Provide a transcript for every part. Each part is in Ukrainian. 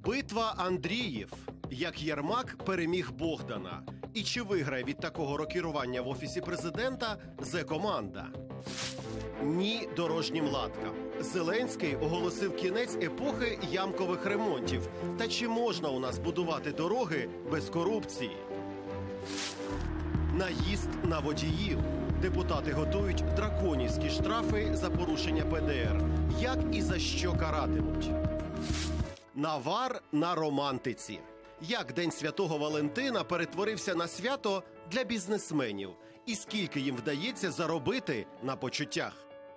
Битва Андріїв. Як Єрмак переміг Богдана. І чи виграє від такого рокірування в Офісі Президента Зе-команда? Ні дорожнім латкам. Зеленський оголосив кінець епохи ямкових ремонтів. Та чи можна у нас будувати дороги без корупції? Наїзд на водіїв. Депутати готують драконівські штрафи за порушення ПДР. Як і за що каратимуть? Навар на романтиці. Як День Святого Валентина перетворився на свято для бізнесменів? І скільки їм вдається заробити на почуттях?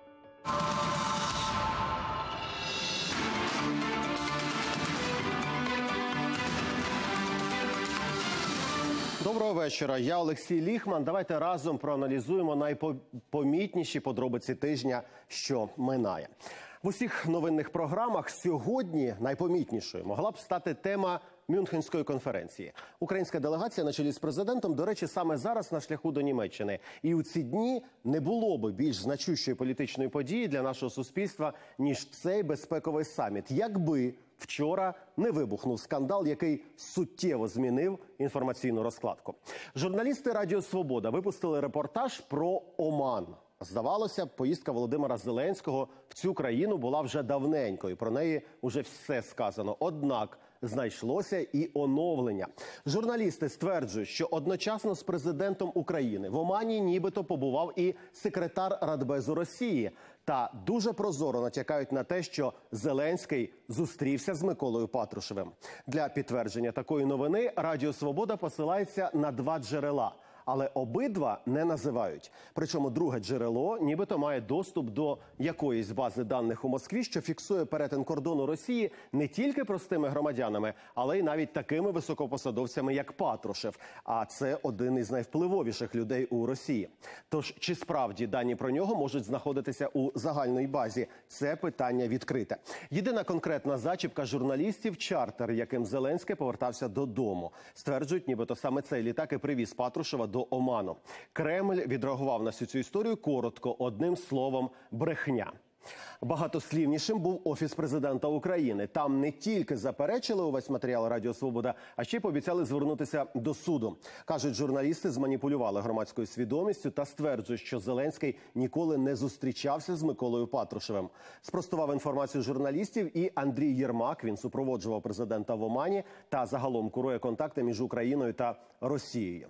Доброго вечора. Я Олексій Ліхман. Давайте разом проаналізуємо найпомітніші подробиці тижня, що минає. В усіх новинних програмах сьогодні найпомітнішою могла б стати тема Мюнхенської конференції. Українська делегація на чолі з президентом, до речі, саме зараз на шляху до Німеччини. І у ці дні не було би більш значущої політичної події для нашого суспільства, ніж цей безпековий саміт. Якби вчора не вибухнув скандал, який суттєво змінив інформаційну розкладку. Журналісти Радіо Свобода випустили репортаж про Оман. Здавалося, поїздка Володимира Зеленського в цю країну була вже давненько, і про неї вже все сказано. Однак знайшлося і оновлення. Журналісти стверджують, що одночасно з президентом України в Омані нібито побував і секретар Радбезу Росії. Та дуже прозоро натякають на те, що Зеленський зустрівся з Миколою Патрушевим. Для підтвердження такої новини Радіо Свобода посилається на два джерела. Але обидва не називають. Причому друге джерело нібито має доступ до якоїсь бази даних у Москві, що фіксує перетин кордону Росії не тільки простими громадянами, але й навіть такими високопосадовцями, як Патрушев. А це один із найвпливовіших людей у Росії. Тож, чи справді дані про нього можуть знаходитися у загальній базі? Це питання відкрите. Єдина конкретна зачіпка журналістів – чартер, яким Зеленський повертався додому. Стверджують, нібито саме цей літак і привіз Патрушева до Оману. Кремль відреагував на всю цю історію коротко, одним словом – брехня. Багатослівнішим був Офіс Президента України. Там не тільки заперечили увесь матеріал Радіо Свобода, а ще й пообіцяли звернутися до суду. Кажуть, журналісти зманіпулювали громадською свідомістю та стверджують, що Зеленський ніколи не зустрічався з Миколою Патрушевим. Спростував інформацію журналістів і Андрій Єрмак. Він супроводжував президента в Омані та загалом курує контакти між Україною та Росією.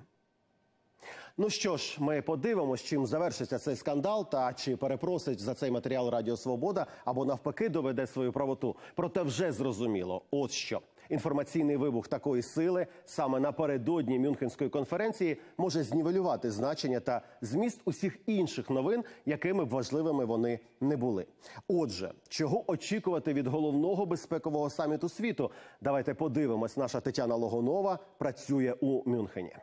Ну що ж, ми подивимось, чим завершиться цей скандал та чи перепросить за цей матеріал Радіо Свобода або навпаки доведе свою правоту. Проте вже зрозуміло, от що. Інформаційний вибух такої сили саме напередодні Мюнхенської конференції може знівелювати значення та зміст усіх інших новин, якими б важливими вони не були. Отже, чого очікувати від головного безпекового саміту світу? Давайте подивимось. Наша Тетяна Логунова працює у Мюнхені.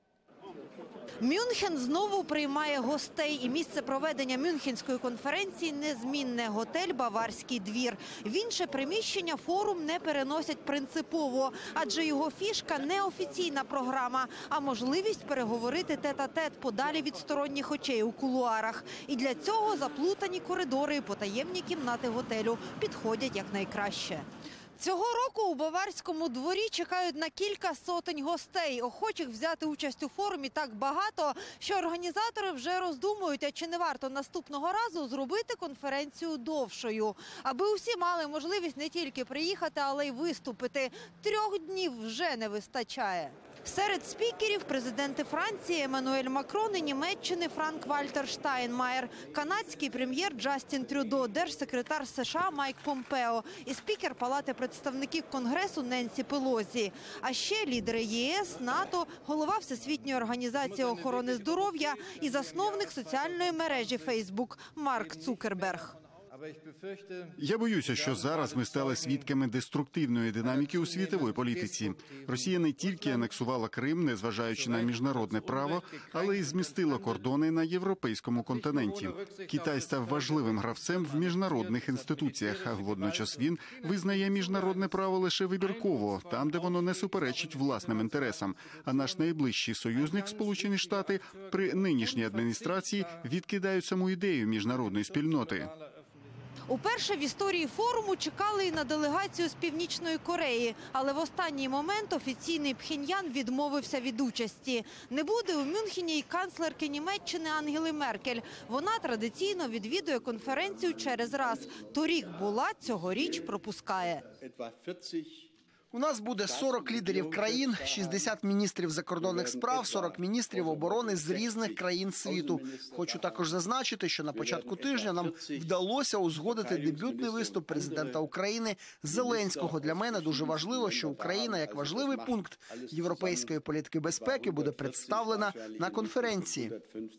Мюнхен знову приймає гостей, і місце проведення Мюнхенської конференції незмінне – готель «Баварський двір». В інше приміщення форум не переносять принципово, адже його фішка – не офіційна програма, а можливість переговорити тет-а-тет подалі від сторонніх очей у кулуарах. І для цього заплутані коридори і потаємні кімнати готелю підходять якнайкраще. Цього року у Баварському дворі чекають на кілька сотень гостей. Охочих взяти участь у форумі так багато, що організатори вже роздумують, а чи не варто наступного разу зробити конференцію довшою. Аби усі мали можливість не тільки приїхати, але й виступити. 3 днів вже не вистачає. Серед спікерів – президенти Франції Еммануель Макрон і Німеччини Франк-Вальтер Штайнмаєр, канадський прем'єр Джастін Трюдо, держсекретар США Майк Помпео і спікер Палати представників Конгресу Ненсі Пелозі. А ще лідери ЄС, НАТО, голова Всесвітньої організації охорони здоров'я і засновник соціальної мережі Фейсбук Марк Цукерберг. Я боюся, що зараз ми стали свідками деструктивної динаміки у світовій політиці. Росія не тільки анексувала Крим, незважаючи на міжнародне право, але й змістила кордони на європейському континенті. Китай став важливим гравцем в міжнародних інституціях, а водночас він визнає міжнародне право лише вибірково, там, де воно не суперечить власним інтересам. А наш найближчий союзник, Сполучені Штати, при нинішній адміністрації відкидають саму ідею міжнародної спільноти. Уперше в історії форуму чекали і на делегацію з Північної Кореї, але в останній момент офіційний Пхеньян відмовився від участі. Не буде у Мюнхені й канцлерки Німеччини Ангели Меркель. Вона традиційно відвідує конференцію через раз. Торік була, цьогоріч пропускає. У нас буде 40 лідерів країн, 60 міністрів закордонних справ, 40 міністрів оборони з різних країн світу. Хочу також зазначити, що на початку тижня нам вдалося узгодити дебютний виступ президента України Зеленського. Для мене дуже важливо, що Україна, як важливий пункт європейської політики безпеки, буде представлена на конференції.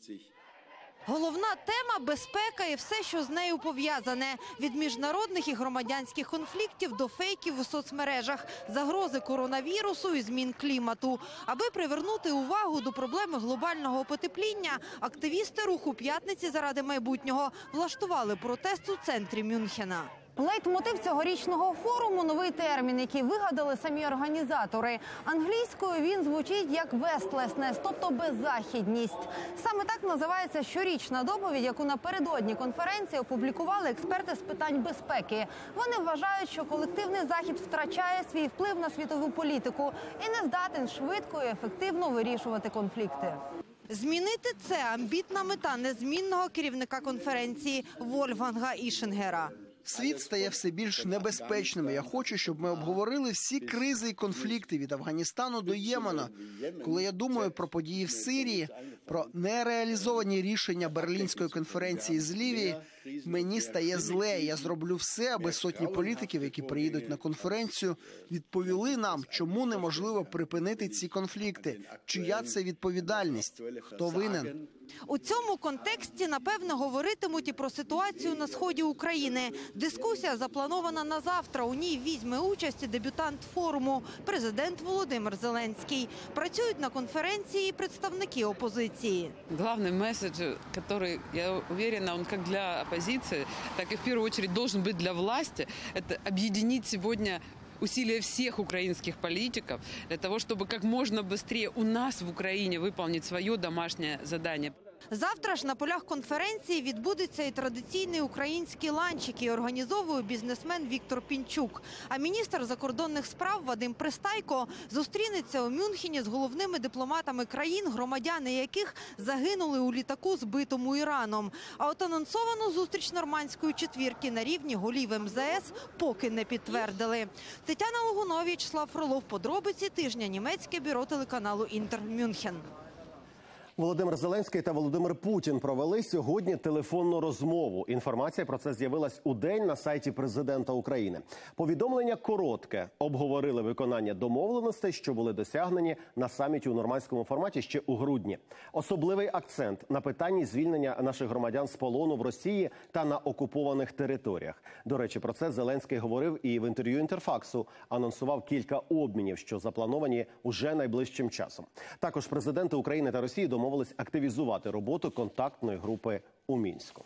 Головна тема – безпека і все, що з нею пов'язане. Від міжнародних і громадянських конфліктів до фейків у соцмережах, загрози коронавірусу і змін клімату. Аби привернути увагу до проблеми глобального потепління, активісти руху «П'ятниці заради майбутнього» влаштували протест у центрі Мюнхена. Лейтмотив цьогорічного форуму – новий термін, який вигадали самі організатори. Англійською він звучить як «вестлеснес», тобто «беззахідність». Саме так називається щорічна доповідь, яку напередодні конференції опублікували експерти з питань безпеки. Вони вважають, що колективний Захід втрачає свій вплив на світову політику і не здатен швидко і ефективно вирішувати конфлікти. Змінити – це амбітна мета незмінного керівника конференції Вольфганга Ішингера. Світ стає все більш небезпечним. Я хочу, щоб ми обговорили всі кризи і конфлікти від Афганістану до Ємена. Коли я думаю про події в Сирії, про нереалізовані рішення Берлінської конференції з Лівії, мені стає зле. Я зроблю все, аби сотні політиків, які приїдуть на конференцію, відповіли нам, чому неможливо припинити ці конфлікти. Чия це відповідальність? Хто винен? У цьому контексті, напевно, говоритимуть і про ситуацію на сході України. Дискусія запланована на завтра. У ній візьме участь і дебютант форуму – президент Володимир Зеленський. Працюють на конференції представники опозиції. Главный месседж, который, я уверена, он как для оппозиции, так и в первую очередь должен быть для власти, это объединить сегодня усилия всех украинских политиков для того, чтобы как можно быстрее у нас в Украине выполнить свое домашнее задание. Завтра ж на полях конференції відбудеться і традиційний український ланч, який організовує бізнесмен Віктор Пінчук. А міністр закордонних справ Вадим Пристайко зустрінеться у Мюнхені з головними дипломатами країн, громадяни яких загинули у літаку, збитому Іраном. А от анонсовану зустріч нормандської четвірки на рівні голів МЗС поки не підтвердили. Тетяна Логунова, В'ячеслав Фролов. Подробиці тижня. Німецьке бюро телеканалу «Інтер Мюнхен». Володимир Зеленський та Володимир Путін провели сьогодні телефонну розмову. Інформація про це з'явилась удень на сайті президента України. Повідомлення коротке. Обговорили виконання домовленостей, що були досягнені на саміті у нормандському форматі ще у грудні. Особливий акцент на питанні звільнення наших громадян з полону в Росії та на окупованих територіях. До речі, про це Зеленський говорив і в інтерв'ю «Інтерфаксу». Анонсував кілька обмінів, що заплановані уже найближчим часом. Також президенти України та Росії домовились активізувати роботу контактної групи у Мінську.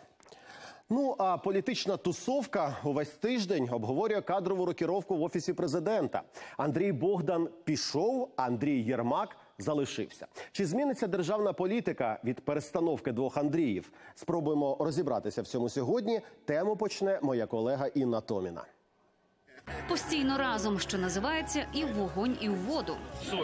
Ну, а політична тусовка увесь тиждень обговорює кадрову рокіровку в Офісі президента. Андрій Богдан пішов, Андрій Єрмак залишився. Чи зміниться державна політика від перестановки двох Андріїв? Спробуємо розібратися в цьому сьогодні. Тему почне моя колега Інна Томіна. Постійно разом, що називається, і в вогонь, і в воду.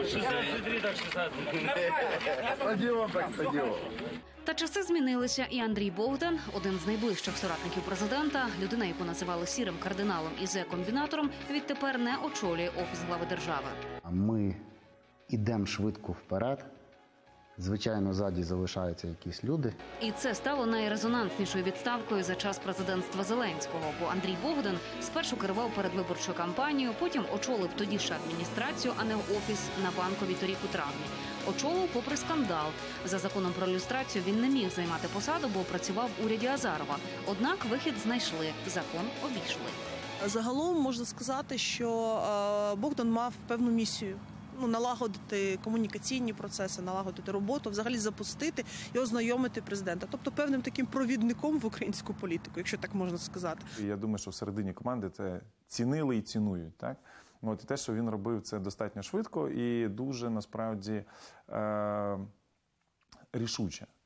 Та часи змінилися, і Андрій Богдан, один з найближчих соратників президента, людина, яку називали сірим кардиналом і зе-комбінатором, відтепер не очолює Офіс глави держави. Ми йдемо швидко вперед. Звичайно, ззаді залишаються якісь люди. І це стало найрезонанснішою відставкою за час президентства Зеленського. Бо Андрій Богдан спершу керував передвиборчою кампанією, потім очолив тоді ще адміністрацію, а не Офіс на Банковій торік у травні. Очолив попри скандал. За законом про люстрацію він не міг займати посаду, бо працював в уряді Азарова. Однак вихід знайшли, закон обійшли. Загалом можна сказати, що Богдан мав певну місію. Налагодити комунікаційні процеси, налагодити роботу, взагалі запустити і ознайомити президента. Тобто певним таким провідником в українську політику, якщо так можна сказати. Я думаю, що всередині команди це цінили і цінують. Так? І те, що він робив це достатньо швидко і дуже, насправді, рішуче.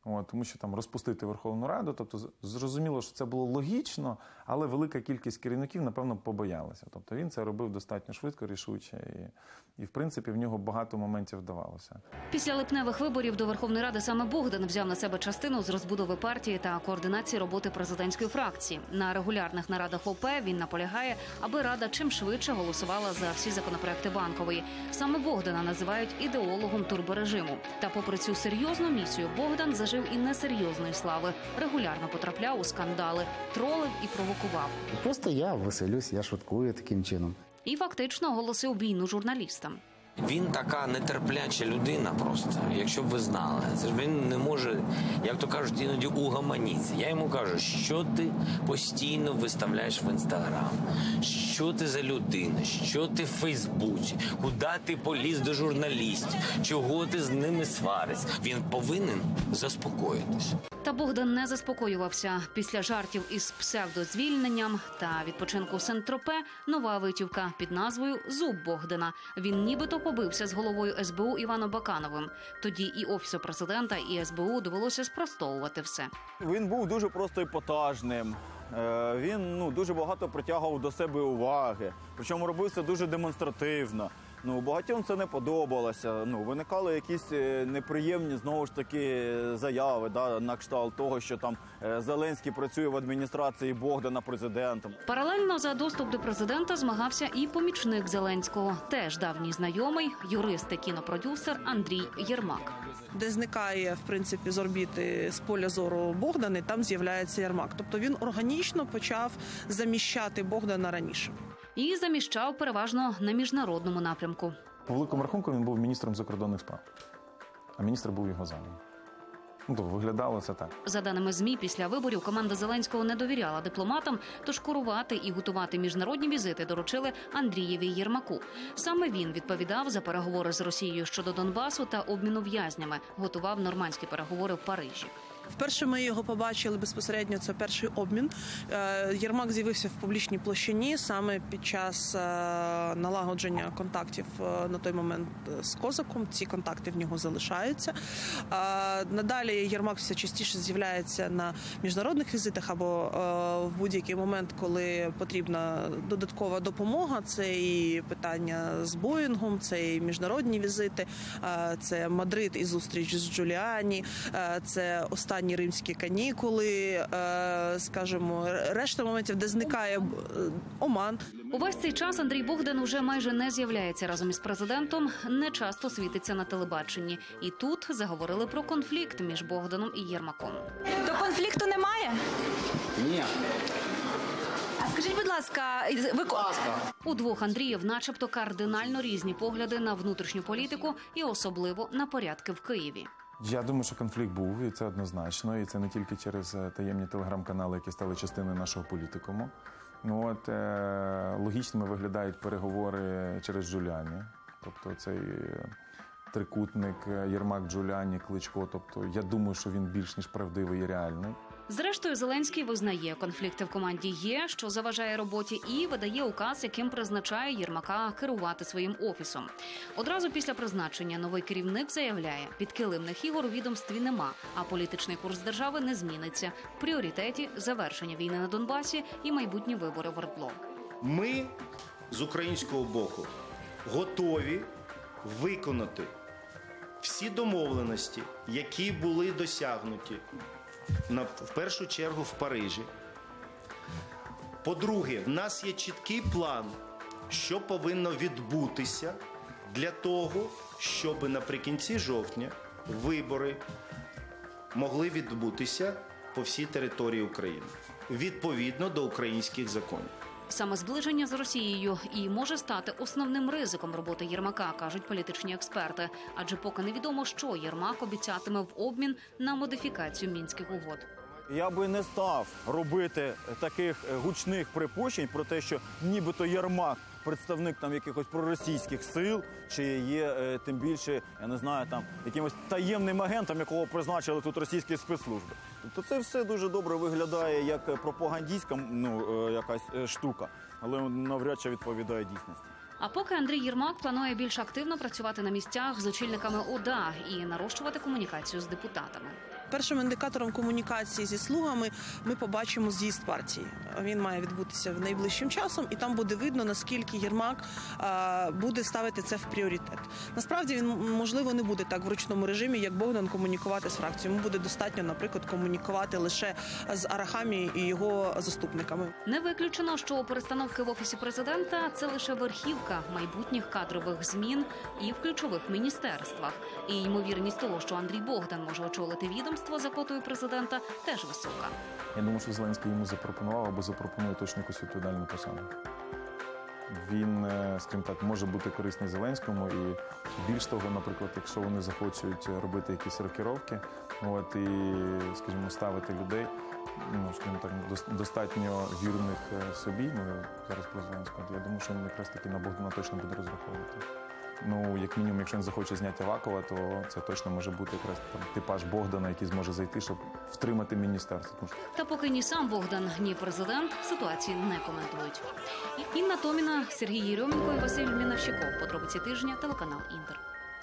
Тому що там розпустити Верховну Раду, тобто зрозуміло, що це було логічно, але велика кількість керівників, напевно, побоялася. Тобто він це робив достатньо швидко, рішуче, і в принципі в нього багато моментів вдавалося. Після липневих виборів до Верховної Ради саме Богдан взяв на себе частину з розбудови партії та координації роботи президентської фракції. На регулярних нарадах ОП він наполягає, аби Рада чим швидше голосувала за всі законопроекти Банкової. Саме Богдана називають ідеологом турборежиму. Та попри цю серйозну місію, Богдан зажив і несерйозної слави. Регулярно потрапляв у скандали, тролив і провокував. Просто я веселюсь, я шуткую таким чином. І фактично оголосив війну журналістам. Він така нетерпляча людина просто, якщо б ви знали. Це ж він не може, як то кажуть, іноді угаманіться. Я йому кажу, що ти постійно виставляєш в Інстаграм? Що ти за людина? Що ти в Фейсбуці? Куди ти поліз до журналістів? Чого ти з ними сваришся? Він повинен заспокоїтись. Та Богдан не заспокоювався. Після жартів із псевдозвільненням та відпочинку в Сен-Тропе нова витівка під назвою «Зуб Богдана». Він нібито побився з головою СБУ Іваном Бакановим. Тоді і Офісу президента, і СБУ довелося спростовувати все. Він був дуже просто епатажним. Він дуже багато притягував до себе уваги. Причому робив це дуже демонстративно. Багатьом це не подобалося. Виникали якісь неприємні, знову ж таки, заяви, на кшталт того, що там Зеленський працює в адміністрації Богдана президентом. Паралельно за доступ до президента змагався і помічник Зеленського, теж давній знайомий, юрист і кінопродюсер Андрій Єрмак. Де зникає, в принципі, з орбіти, з поля зору Богдани, там з'являється Єрмак. Тобто він органічно почав заміщати Богдана раніше. І заміщав переважно на міжнародному напрямку. По великому рахунку він був міністром закордонних справ, а міністр був його замом. Виглядало це так. За даними ЗМІ, після виборів команда Зеленського не довіряла дипломатам, тож курувати і готувати міжнародні візити доручили Андрієві Єрмаку. Саме він відповідав за переговори з Росією щодо Донбасу та обміну в'язнями, готував нормандські переговори в Парижі. Вперше ми його побачили безпосередньо, це перший обмін. Єрмак з'явився в публічній площині саме під час налагодження контактів на той момент з Козаком. Ці контакти в нього залишаються. Надалі Єрмак все частіше з'являється на міжнародних візитах або в будь-який момент, коли потрібна додаткова допомога. Це і питання з Боїнгом, це і міжнародні візити, це Мадрид і зустріч з Джуліані, це останні римські канікули, скажімо, решта моментів, де зникає Оман. Увесь цей час Андрій Богдан уже майже не з'являється разом із президентом, не часто світиться на телебаченні. І тут заговорили про конфлікт між Богданом і Єрмаком. То конфлікту немає? Ні. А скажіть, будь ласка, У двох Андріїв начебто кардинально різні погляди на внутрішню політику і особливо на порядки в Києві. Я думаю, що конфлікт був, і це однозначно. І це не тільки через таємні телеграм-канали, які стали частиною нашого політикуму. Логічними виглядають переговори через Джуліані. Тобто цей трикутник Єрмак-Джуліані, Кличко. Тобто я думаю, що він більш ніж правдивий і реальний. Зрештою, Зеленський визнає, конфлікти в команді є, що заважає роботі, і видає указ, яким призначає Єрмака керувати своїм офісом. Одразу після призначення новий керівник заявляє, підкилимних ігор у відомстві нема, а політичний курс держави не зміниться. В пріоритеті завершення війни на Донбасі і майбутні вибори в ОРДЛО. Ми з українського боку готові виконати всі домовленості, які були досягнуті в першу чергу в Парижі. По-друге, в нас є чіткий план, що повинно відбутися для того, щоб наприкінці жовтня вибори могли відбутися по всій території України, відповідно до українських законів. Саме зближення з Росією і може стати основним ризиком роботи Єрмака, кажуть політичні експерти. Адже поки невідомо, що Єрмак обіцятиме в обмін на модифікацію Мінських угод. Я би не став робити таких гучних припущень про те, що нібито Єрмак представник там якихось проросійських сил, чи є тим більше, я не знаю, там якимось таємним агентом, якого призначили тут російські спецслужби. Тобто це все дуже добре виглядає як пропагандистська якась штука, але навряд чи відповідає дійсності. А поки Андрій Єрмак планує більш активно працювати на місцях з очільниками ОДА і нарощувати комунікацію з депутатами. Першим індикатором комунікації зі слугами ми побачимо з'їзд партії. Він має відбутися в найближчим часом, і там буде видно, наскільки Єрмак буде ставити це в пріоритет. Насправді він, можливо, не буде так в ручному режимі, як Богдан, комунікувати з фракцією. Йому буде достатньо, наприклад, комунікувати лише з Арахамією і його заступниками. Не виключено, що перестановки в Офісі президента – це лише верхівка майбутніх кадрових змін і в ключових міністерствах. І ймовірність того, що Андрій Богдан може очолити відомство за квотою президента, теж висока. Я думаю, що Зеленський йому запропонував або запропонує точно якусь відповідальну посаду. Він, скажімо так, може бути корисний Зеленському, і більш того, наприклад, якщо вони захочуть робити якісь рокіровки, і, скажімо, ставити людей, скажімо так, достатньо вірних собі, ми зараз про Зеленського, я думаю, що він якраз таки на Богдана точно буде розраховувати. Як мінімум, якщо він захоче зняти Авакова, то це точно може бути якраз типаж Богдана, який зможе зайти, щоб втримати міністерство. Та поки ні сам Богдан, ні президент ситуації не коментують. Інна Томіна, Сергій Єрьоменко і Василь Мінавщиков. Подробиці тижня, телеканал «Інтер».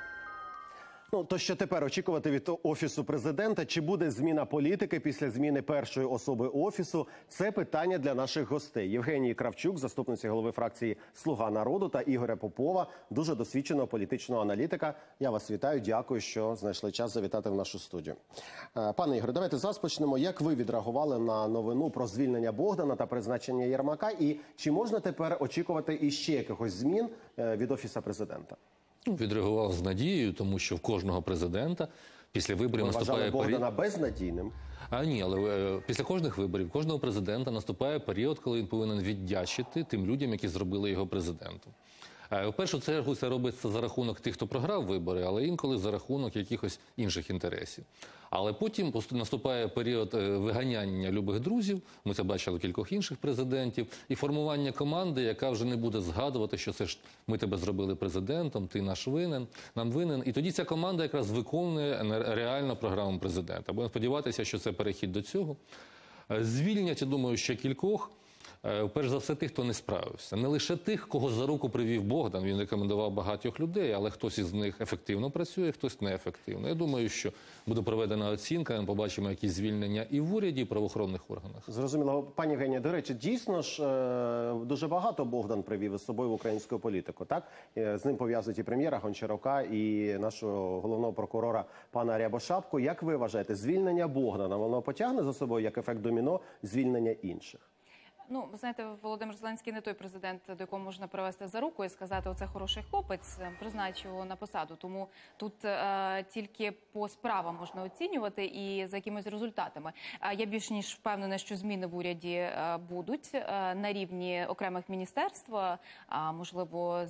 То що тепер очікувати від Офісу президента? Чи буде зміна політики після зміни першої особи Офісу? Це питання для наших гостей. Євгенії Кравчук, заступниці голови фракції «Слуга народу», та Ігоря Попова, дуже досвідченого політичного аналітика. Я вас вітаю, дякую, що знайшли час завітати в нашу студію. Пане Ігоре, давайте зараз почнемо. Як ви відреагували на новину про звільнення Богдана та призначення Єрмака? І чи можна тепер очікувати іще якихось змін від Офісу президента? Відреагував з надією, тому що в кожного президента після виборів наступає період... Богдана безнадійним? Ні, але після кожних виборів, кожного президента наступає період, коли він повинен віддячити тим людям, які зробили його президентом. В першу чергу це робиться за рахунок тих, хто програв вибори, але інколи за рахунок якихось інших інтересів. Але потім наступає період виганяння любих друзів, ми це бачили у кількох інших президентів, і формування команди, яка вже не буде згадувати, що це ж ми тебе зробили президентом, ти нам винен. І тоді ця команда якраз виконує реально програму президента. Будемо сподіватися, що це перехід до цього. Звільнять, я думаю, ще кількох. Перш за все тих, хто не справився. Не лише тих, кого за руку привів Богдан, він рекомендував багатьох людей, але хтось із них ефективно працює, хтось неефективно. Я думаю, що буде проведена оцінка, ми побачимо якісь звільнення і в уряді, і в правоохоронних органах. Зрозуміло. Пані Євгенія, до речі, дійсно ж дуже багато Богдан привів із собою в українську політику, так? З ним пов'язують і прем'єра Гончарука, і нашого головного прокурора пана Рябошапку. Як ви вважаєте, звільнення Богдана, воно потягне за собою як ефект доміно звільнення інших? Ви знаєте, Володимир Зеленський не той президент, до якого можна привести за руку і сказати, оце хороший хлопець, призначив його на посаду. Тому тут тільки по справам можна оцінювати і за якимись результатами. Я більш ніж впевнена, що зміни в уряді будуть на рівні окремих міністерств. Можливо,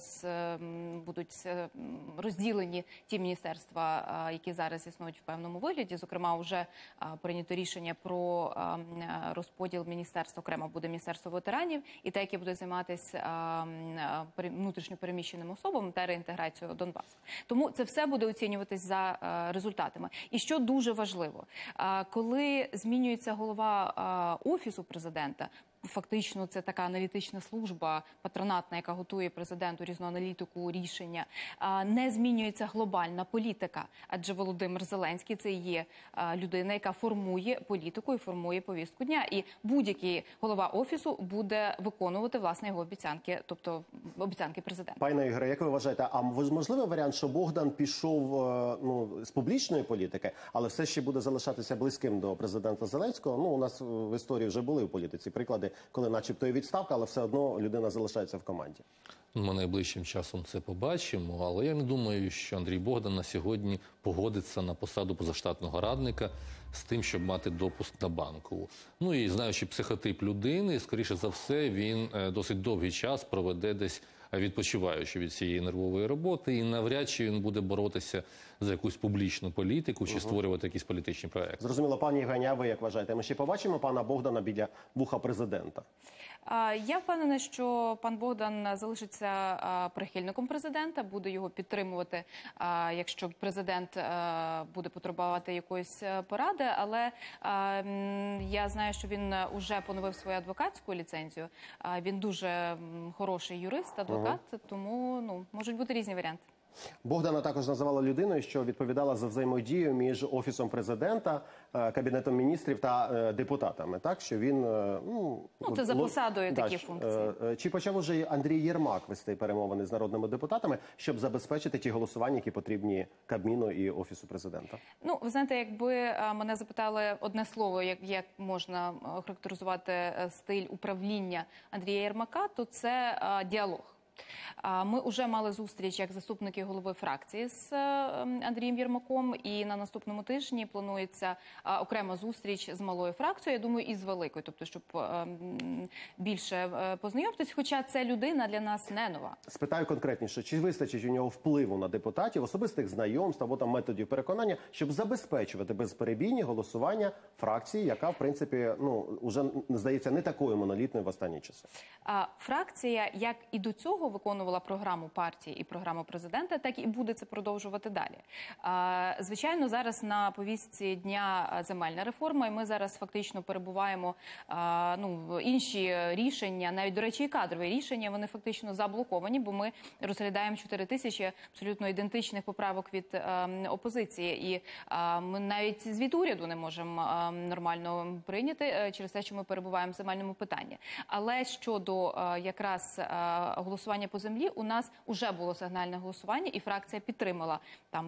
будуть розділені ті міністерства, які зараз існують в певному вигляді. Зокрема, вже прийнято рішення про розподіл міністерств. Окремо буде Міністерство ветеранів і те, яке буде займатися внутрішньо переміщеним особам та реінтеграцією Донбасу. Тому це все буде оцінюватись за результатами. І що дуже важливо, коли змінюється голова Офісу президента, фактично це така аналітична служба патронатна, яка готує президенту різну аналітику, рішення. Не змінюється глобальна політика, адже Володимир Зеленський – це є людина, яка формує політику і формує повістку дня. І будь-який голова Офісу буде виконувати, власне, його обіцянки, тобто обіцянки президента. Пане Ігоре, як ви вважаєте, а можливий варіант, що Богдан пішов з публічної політики, але все ще буде залишатися близьким до президента Зеленського? У нас в історії вже були в політиці приклади, коли начебто і відставка, але все одно людина залишається в команді. Ми найближчим часом це побачимо, але я не думаю, що Андрій Богдан на сьогодні погодиться на посаду позаштатного радника з тим, щоб мати допуск на Банкову. І знаючи психотип людини, скоріше за все, він досить довгий час проведе десь відпочиваючи від цієї нервової роботи, і навряд чи він буде боротися за якусь публічну політику чи створювати якісь політичні проекти. Зрозуміло, пані Євгенія, ви як вважаєте, ми ще побачимо пана Богдана біля вуха президента? Я впевнена, що пан Богдан залишиться прихильником президента, буде його підтримувати, якщо президент буде потребувати якоїсь поради. Але я знаю, що він вже поновив свою адвокатську ліцензію. Він дуже хороший юрист, адвокат, тому можуть бути різні варіанти. Богдана також називала людиною, що відповідала за взаємодію між Офісом президента, Кабінетом міністрів та депутатами. Так, що він... це за посадою такі функції. Чи почав уже Андрій Єрмак вести перемовини з народними депутатами, щоб забезпечити ті голосування, які потрібні Кабміну і Офісу президента? Ви знаєте, якби мене запитали одне слово, як можна характеризувати стиль управління Андрія Єрмака, то це діалог. Ми вже мали зустріч як заступники голови фракції з Андрієм Єрмаком, і на наступному тижні планується окрема зустріч з малою фракцією, я думаю, і з великою, тобто, щоб більше познайомитись, хоча ця людина для нас не нова. Спитаю конкретніше, чи вистачить у нього впливу на депутатів, особистих знайомств або там методів переконання, щоб забезпечувати безперебійні голосування фракції, яка, в принципі, уже, здається, не такою монолітною в останні часи? Фракція, як і до цього, виконувала програму партії і програму президента, так і буде це продовжувати далі. Звичайно, зараз на повістці дня земельна реформа, і ми зараз фактично перебуваємо інші рішення, навіть, до речі, і кадрові рішення, вони фактично заблоковані, бо ми розглядаємо 4 тисячі абсолютно ідентичних поправок від опозиції. І ми навіть звіт уряду не можемо нормально прийняти через те, що ми перебуваємо в земельному питанні. Але щодо якраз голосування по землі, у нас вже було сигнальне голосування, і фракція підтримала там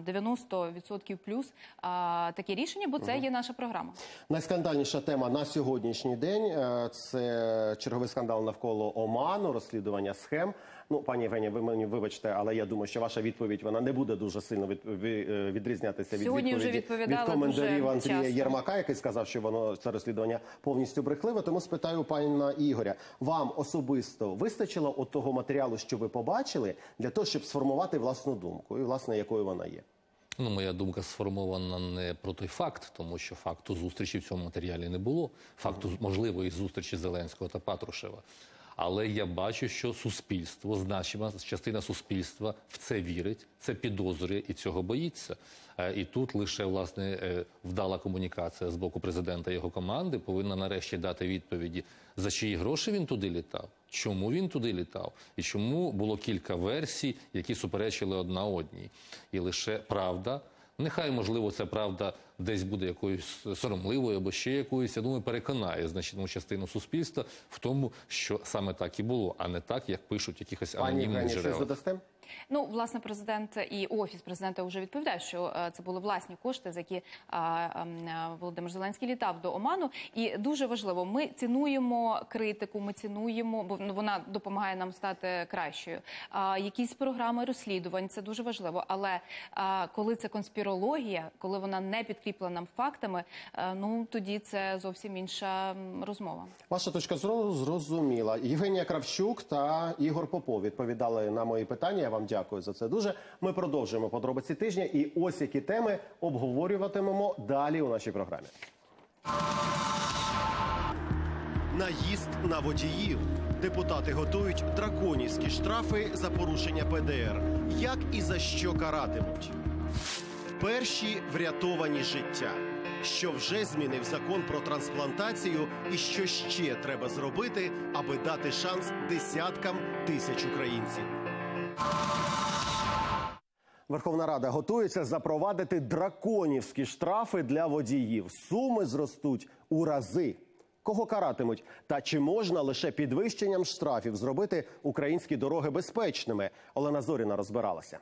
90% плюс такі рішення, бо це є наша програма. Найскандальніша тема на сьогоднішній день – це черговий скандал навколо Оману, розслідування схем. Пані Євгенія, ви мені вибачте, але я думаю, що ваша відповідь, вона не буде дуже сильно відрізнятися від відповіді від коментарів Андрія Єрмака, який сказав, що це розслідування повністю брехливе. Тому спитаю пана Ігоря, вам особисто вистачило того матеріалу, що ви побачили, для того, щоб сформувати власну думку, і, власне, якою вона є? Моя думка сформована не про той факт, тому що факту зустрічі в цьому матеріалі не було. Факту можливої зустрічі Зеленського та Патрушева. Але я бачу, що суспільство, значна частина суспільства в це вірить, це підозрює і цього боїться. І тут лише, власне, вдала комунікація з боку президента і його команди повинна нарешті дати відповіді, за чиї гроші він туди літав, чому він туди літав, і чому було кілька версій, які суперечили одна одній. І лише правда, нехай, можливо, ця правда десь буде якоюсь соромливою або ще якоюсь, я думаю, переконає значну частину суспільства в тому, що саме так і було, а не так, як пишуть якихось анонімних джерел. Власне, президент і Офіс президента вже відповідає, що це були власні кошти, за які Володимир Зеленський літав до Оману. І дуже важливо, ми цінуємо критику, ми цінуємо, бо вона допомагає нам стати кращою. Якісь програми розслідувань, це дуже важливо. Але коли це конспірологія, коли вона не підкріплена фактами, тоді це зовсім інша розмова. Ваша точка зору зрозуміла. Євгенія Кравчук та Ігор Попов відповідали на мої питання. Я вам дякую за це дуже. Ми продовжуємо подробиці тижня. І ось які теми обговорюватимемо далі у нашій програмі. Наїзд на водіїв. Депутати готують драконівські штрафи за порушення ПДР. Як і за що каратимуть? Перші врятовані життя. Що вже змінив закон про трансплантацію і що ще треба зробити, аби дати шанс десяткам тисяч українців. Верховна Рада готується запровадити драконівські штрафи для водіїв. Суми зростуть у рази. Кого каратимуть? Та чи можна лише підвищенням штрафів зробити українські дороги безпечними? Олена Зоріна розбиралася.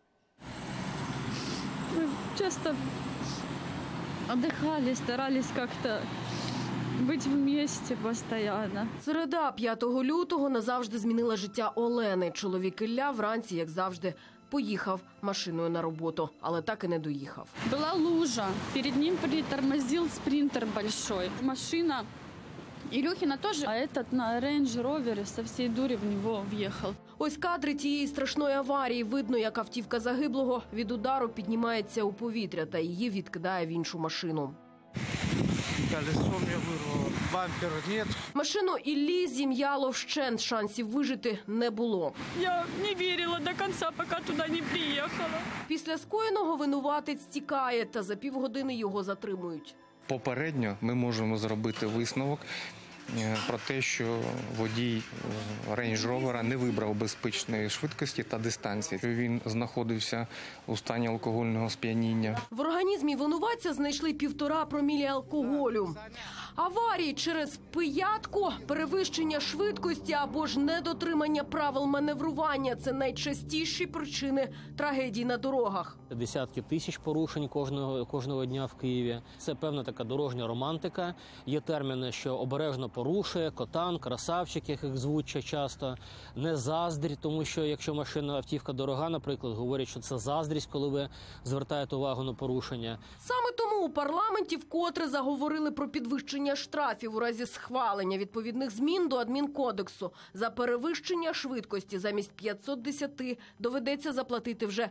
Мы часто отдыхали, старались как-то быть вместе постоянно. Середа 5 лютого назавжди змінила життя Олени. Чоловік Ілля вранці, як завжди, поїхав машиною на роботу, але так і не доїхав. Была лужа, перед ним притормозил спринтер большой. Машина Илюхина тоже, а этот на Range Rover со всей дури в него въехал. Ось кадри тієї страшної аварії. Видно, як автівка загиблого від удару піднімається у повітря та її відкидає в іншу машину. Колесо мне вырвало. бампер нет. Машину Іллі зім'яло вщент, шансів вижити не було. Я не вірила до кінця, поки туди не приїхала. Після скоєного винуватець тікає, та за півгодини його затримують. Попередньо ми можемо зробити висновок про те, що водій Range Rover не вибрав безпечної швидкості та дистанції. Він знаходився у стані алкогольного сп'яніння. В організмі винуватця знайшли 1,5 промілі алкоголю. Аварії через пиятку, перевищення швидкості або ж недотримання правил маневрування – це найчастіші причини трагедій на дорогах. Десятки тисяч порушень кожного дня в Києві. Це певна така дорожня романтика. Є терміни, що обережно порушує, котан, красавчик, як їх звуть часто, не заздрь, тому що якщо машина, автівка дорога, наприклад, говорять, що це заздрість, коли ви звертаєте увагу на порушення. Саме тому у парламенті вкотре заговорили про підвищення штрафів у разі схвалення відповідних змін до адмінкодексу. За перевищення швидкості замість 510 доведеться заплатити вже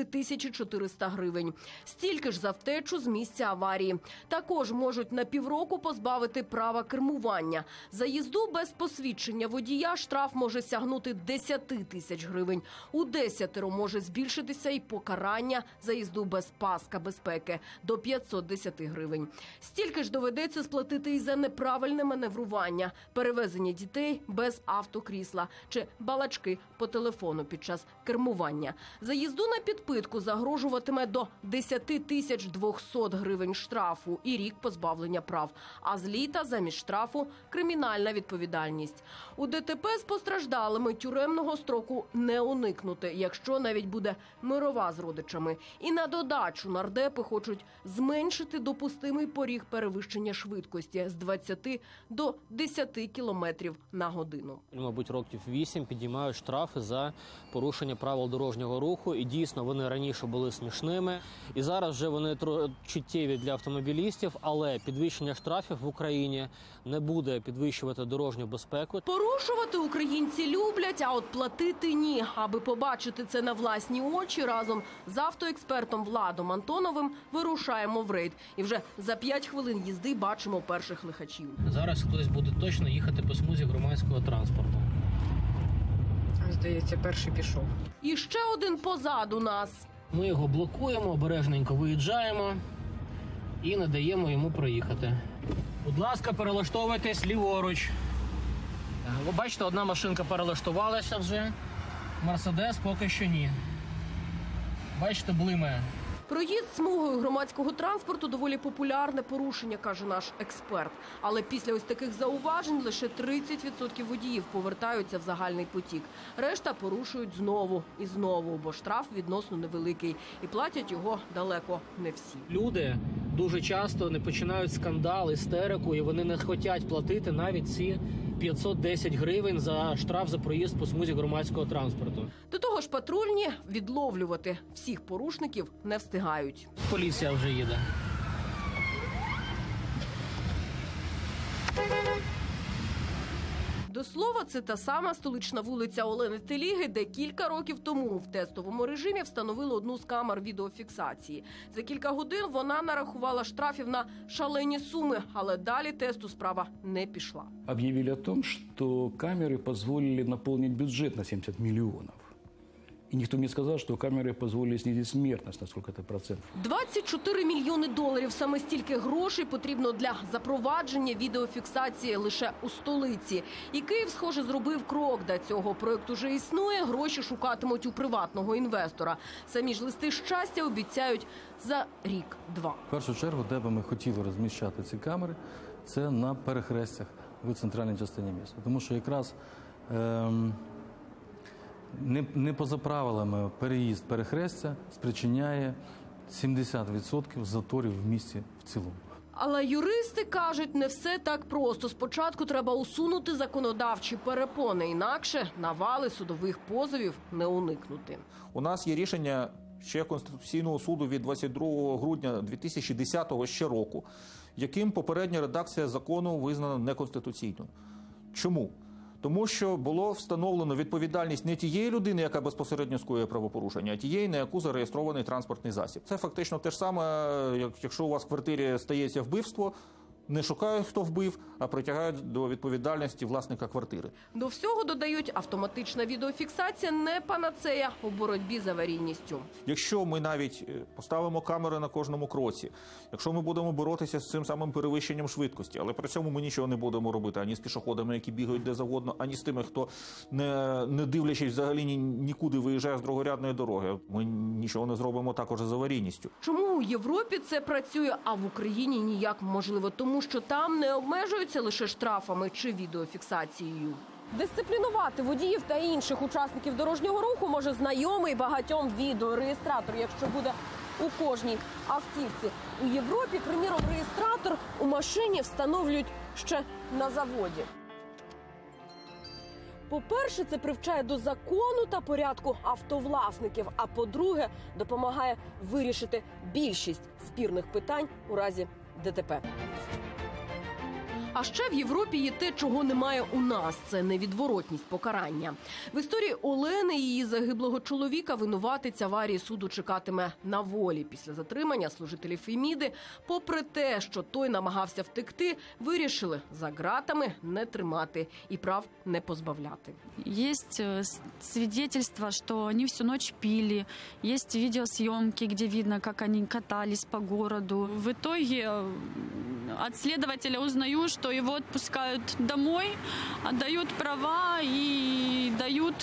3400 гривень. Стільки ж за втечу з місця аварії. Також можуть на півроку позбавити права кермування. За їзду без посвідчення водія штраф може сягнути 10 тисяч гривень. У 10 може збільшитися і покарання за їзду без паска безпеки до 510 гривень. Стільки ж доведеться сплатити і за неправильне маневрування, перевезення дітей без автокрісла чи балачки по телефону під час кермування. За їзду на підпитку загрожуватиме до 10 200 гривень штрафу і рік позбавлення прав. А з літа замість штрафу – кримінальна відповідальність. У ДТП з постраждалими тюремного строку не уникнути, якщо навіть буде мирова з родичами. І на додачу нардепи хочуть зменшити допустимий поріг перевищення швидкості з 20 до 10 кілометрів на годину. Мабуть, років 8 підіймають штрафи за порушення правил дорожнього руху. І дійсно, вони раніше були смішними. І зараз вже вони чуттєві для автомобілістів, але підвищення штрафів в Україні не буде підвищувати дорожню безпеку. Порушувати українці люблять, а от платити – ні. Аби побачити це на власні очі, разом з автоекспертом Владом Антоновим вирушаємо в рейд. І вже за 5 хвилин їзди бачимо перших лихачів. Зараз хтось буде точно їхати по смузі громадського транспорту. Здається, перший пішов. І ще один позаду нас. Ми його блокуємо, обережненько виїжджаємо і не даємо йому проїхати. Будь ласка, перелаштовуйтесь ліворуч. Ви бачите, одна машинка перелаштувалася вже. Мерседес поки що ні. Бачите, блимає. Проїзд смугою громадського транспорту – доволі популярне порушення, каже наш експерт. Але після ось таких зауважень лише 30% водіїв повертаються в загальний потік. Решта порушують знову і знову, бо штраф відносно невеликий. І платять його далеко не всі. Люди дуже часто не починають скандал, істерику, і вони не хочуть платити навіть ці 510 гривень за штраф за проїзд по смузі громадського транспорту. До того ж, патрульні відловлювати всіх порушників не встигають. Поліція вже їде. До слова, це та сама столична вулиця Олени Теліги, де кілька років тому в тестовому режимі встановили одну з камер відеофіксації. За кілька годин вона нарахувала штрафів на шалені суми, але далі тесту справа не пішла. Объявили о том, что камеры позволили наполнить бюджет на 70 миллионов. И никто не сказал, что камеры позволили снизить смертность на сколько-то процентов. 24 мільйони доларів. Саме стільки грошей потрібно для запровадження відеофіксації лише у столиці. І Київ, схоже, зробив крок до цього. Проєкт уже існує, гроші шукатимуть у приватного інвестора. Самі ж листи щастя обіцяють за рік-два. В першу чергу, де би ми хотіли розміщати ці камери, це на перехрестях в центральній частині міста. Тому що якраз не поза правилами переїзд перехрестя спричиняє 70% заторів в місті в цілому. Але юристи кажуть, не все так просто. Спочатку треба усунути законодавчі перепони, інакше навали судових позовів не уникнути. У нас є рішення ще Конституційного суду від 22 грудня 2010 ще року, яким попередня редакція закону визнана неконституційною. Чому? Тому що було встановлено відповідальність не тієї людини, яка безпосередньо скоює правопорушення, а тієї, на яку зареєстрований транспортний засіб. Це фактично те ж саме, якщо у вас в квартирі стається вбивство, не шукають, хто вбив, а притягають до відповідальності власника квартири. До всього, додають, автоматична відеофіксація не панацея у боротьбі з аварійністю. Якщо ми навіть поставимо камери на кожному кроці, якщо ми будемо боротися з цим самим перевищенням швидкості, але при цьому ми нічого не будемо робити ані з пішоходами, які бігають де завгодно, ані з тими, хто не дивлячись взагалі нікуди виїжджає з другорядної дороги, ми нічого не зробимо також з аварійністю. Чому у Європі це працює, а в Україні ніяк? Можливо, тому що там не обмежуються лише штрафами чи відеофіксацією. Дисциплінувати водіїв та інших учасників дорожнього руху може знайомий багатьом відеореєстратор, якщо буде у кожній автівці. У Європі, приміром, реєстратор у машині встановлюють ще на заводі. По-перше, це привчає до закону та порядку автовласників, а по-друге, допомагає вирішити більшість спірних питань у разі ДТП. А ще в Європі є те, чого немає у нас – це невідворотність покарання. В історії Олени і її загиблого чоловіка винуватець аварії суду чекатиме на волі. Після затримання служителів Феміди, попри те, що той намагався втекти, вирішили за ґратами не тримати і прав не позбавляти. Есть свидетельства, что они всю ночь пили. Есть видеосъемки, где видно, как они катались по городу. В итоге от следователя узнаю, что его отпускают домой, отдают права и дают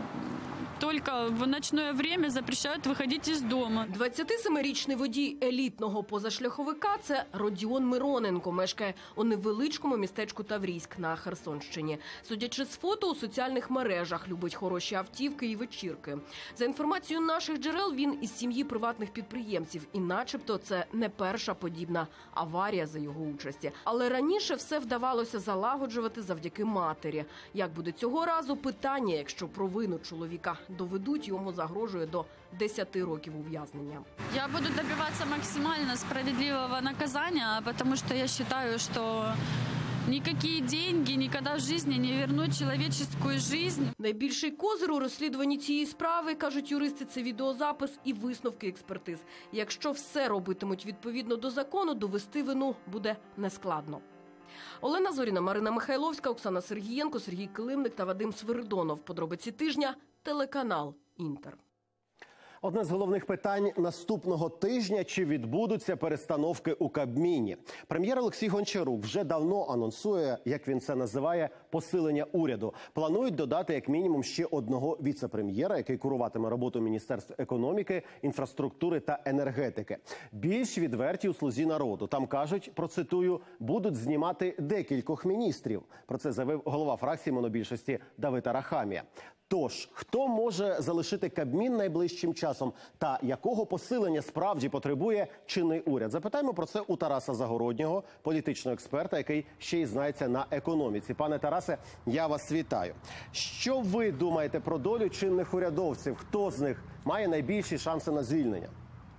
только в ночное время запрещают выходить из дома. 27-річний водій елітного позашляховика – це Родіон Мироненко. Мешкає у невеличкому містечку Таврійськ на Херсонщині. Судячи з фото у соціальних мережах, любить хороші автівки і вечірки. За інформацією наших джерел, він із сім'ї приватних підприємців. І начебто це не перша подібна аварія за його участі. Але раніше все вдавалося залагоджувати завдяки матері. Як буде цього разу – питання, якщо провину чоловіка доведуть, йому загрожує до 10 років ув'язнення. Я буду добиваться максимально справедливого наказания, потому что я считаю, что никакие деньги никогда в жизни не вернут человеческую жизнь. Найбільший козир у розслідуванні цієї справи, кажуть юристи, це відеозапис і висновки експертиз. Якщо все робитимуть відповідно до закону, довести вину буде нескладно. Олена Зоріна, Марина Михайловська, Оксана Сергієнко, Сергій Килимник та Вадим Свиридонов. Подробиці тижня. Телеканал «Інтер». Одне з головних питань наступного тижня – чи відбудуться перестановки у Кабміні. Прем'єр Олексій Гончарук вже давно анонсує, як він це називає, посилення уряду. Планують додати як мінімум ще одного віце-прем'єра, який куруватиме роботу Міністерства економіки, інфраструктури та енергетики. Більш відверті у «Слузі народу». Там кажуть, процитую, будуть знімати декількох міністрів. Про це заявив голова фракції монобільшості Давид Арахамія. Тож, хто може залишити Кабмін найближчим часом та якого посилення справді потребує чинний уряд? Запитаємо про це у Тараса Загороднього, політичного експерта, який ще й знається на економіці. Пане Тарасе, я вас вітаю. Що ви думаєте про долю чинних урядовців? Хто з них має найбільші шанси на звільнення?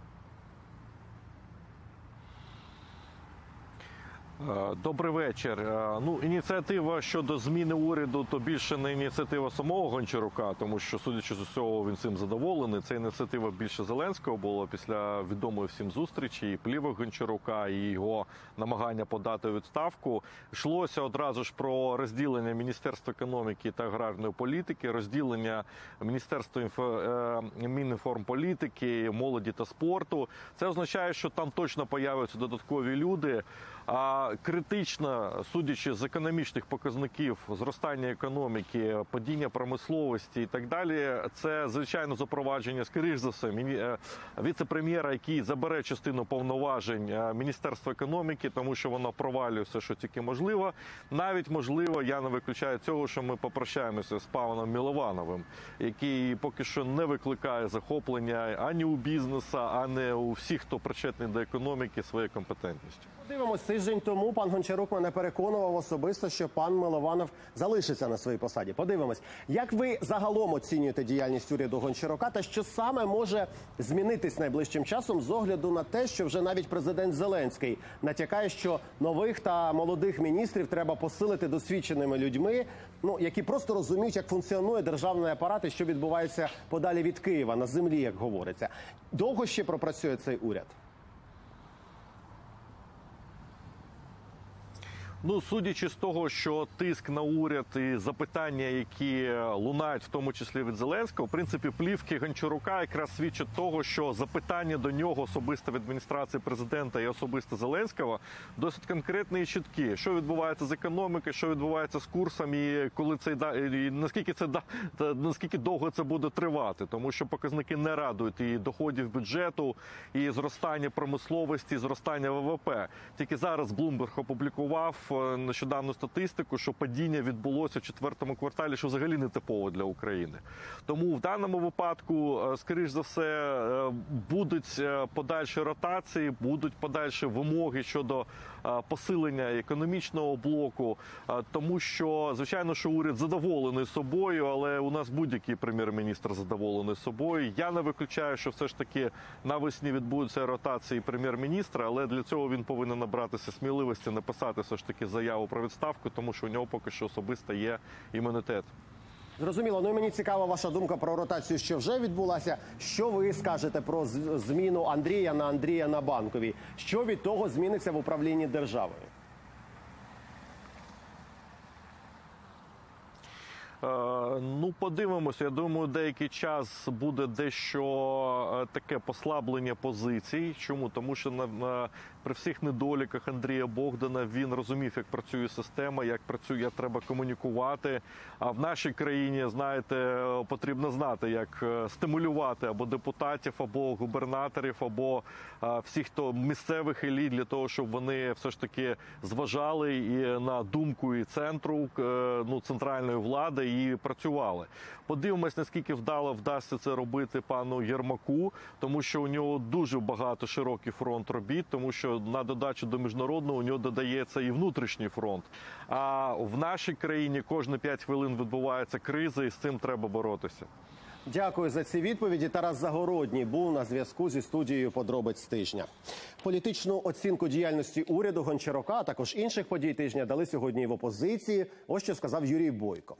Добрий вечір. Ініціатива щодо зміни уряду – то більше не ініціатива самого Гончарука, тому що, судячи з усього, він цим задоволений. Це ініціатива більше Зеленського була після відомої всім зустрічі і плівок Гончарука, і його намагання подати відставку. Йшлося одразу ж про розділення Міністерства економіки та аграрної політики, розділення Міністерства Мінінформполітики, молоді та спорту. Це означає, що там точно появляться додаткові люди. А критично, судячи з економічних показників, зростання економіки, падіння промисловості і так далі, це, звичайно, запровадження, скоріш за все, віце-прем'єра, який забере частину повноважень Міністерства економіки, тому що воно провалює все, що тільки можливо. Навіть, можливо, я не виключаю цього, що ми попрощаємося з Павлом Миловановим, який поки що не викликає захоплення ані у бізнесу, ані у всіх, хто причетний до економіки своєю компетентністю. Дивимось, тиждень тому пан Гончарук мене переконував особисто, що пан Милованов залишиться на своїй посаді. Подивимось, як ви загалом оцінюєте діяльність уряду Гончарука та що саме може змінитись найближчим часом з огляду на те, що вже навіть президент Зеленський натякає, що нових та молодих міністрів треба посилити досвідченими людьми, які просто розуміють, як функціонує державний апарат і що відбувається подалі від Києва, на землі, як говориться. Довго ще пропрацює цей уряд? Ну, судячи з того, що тиск на уряд і запитання, які лунають, в тому числі від Зеленського, в принципі, плівки Гончарука якраз свідчать того, що запитання до нього особисто від адміністрації президента і особисто Зеленського досить конкретні і чіткі. Що відбувається з економікою, що відбувається з курсом і коли це і наскільки довго це буде тривати, тому що показники не радують і доходів бюджету, і зростання промисловості, і зростання ВВП. Тільки зараз Bloomberg опублікував нещодавну статистику, що падіння відбулося в четвертому кварталі, що взагалі не типово для України. Тому в даному випадку, скоріш за все, будуть подальші ротації, будуть подальші вимоги щодо посилення економічного блоку, тому що, звичайно, що уряд задоволений собою, але у нас будь-який прем'єр-міністр задоволений собою. Я не виключаю, що все ж таки навесні відбудуться ротації прем'єр-міністра, але для цього він повинен набратися сміливості написати все ж таки заяву про відставку, тому що у нього поки що особисто є імунітет. Зрозуміло. Ну і мені цікава ваша думка про ротацію, що вже відбулася. Що ви скажете про зміну Андрія на Банковій? Що від того зміниться в управлінні державою? Ну, подивимося. Я думаю, деякий час буде дещо таке послаблення позицій. Чому? Тому що при всіх недоліках Андрія Богдана він розумів, як працює система, як працює, як треба комунікувати. А в нашій країні, знаєте, потрібно знати, як стимулювати або депутатів, або губернаторів, або всіх, хто місцевих еліт, для того, щоб вони все ж таки зважали і на думку і центру, центральної влади, і працювали. Подивимось, наскільки вдасться це робити пану Єрмаку, тому що у нього дуже багато широкий фронт робіт, тому що на додачу до міжнародного у нього додається і внутрішній фронт. А в нашій країні кожні 5 хвилин відбувається криза, і з цим треба боротися. Дякую за ці відповіді. Тарас Загородній був на зв'язку зі студією «Подробиць тижня». Політичну оцінку діяльності уряду Гончарука, а також інших подій тижня дали сьогодні і в опозиції. Ось що сказав Юрій Бойко.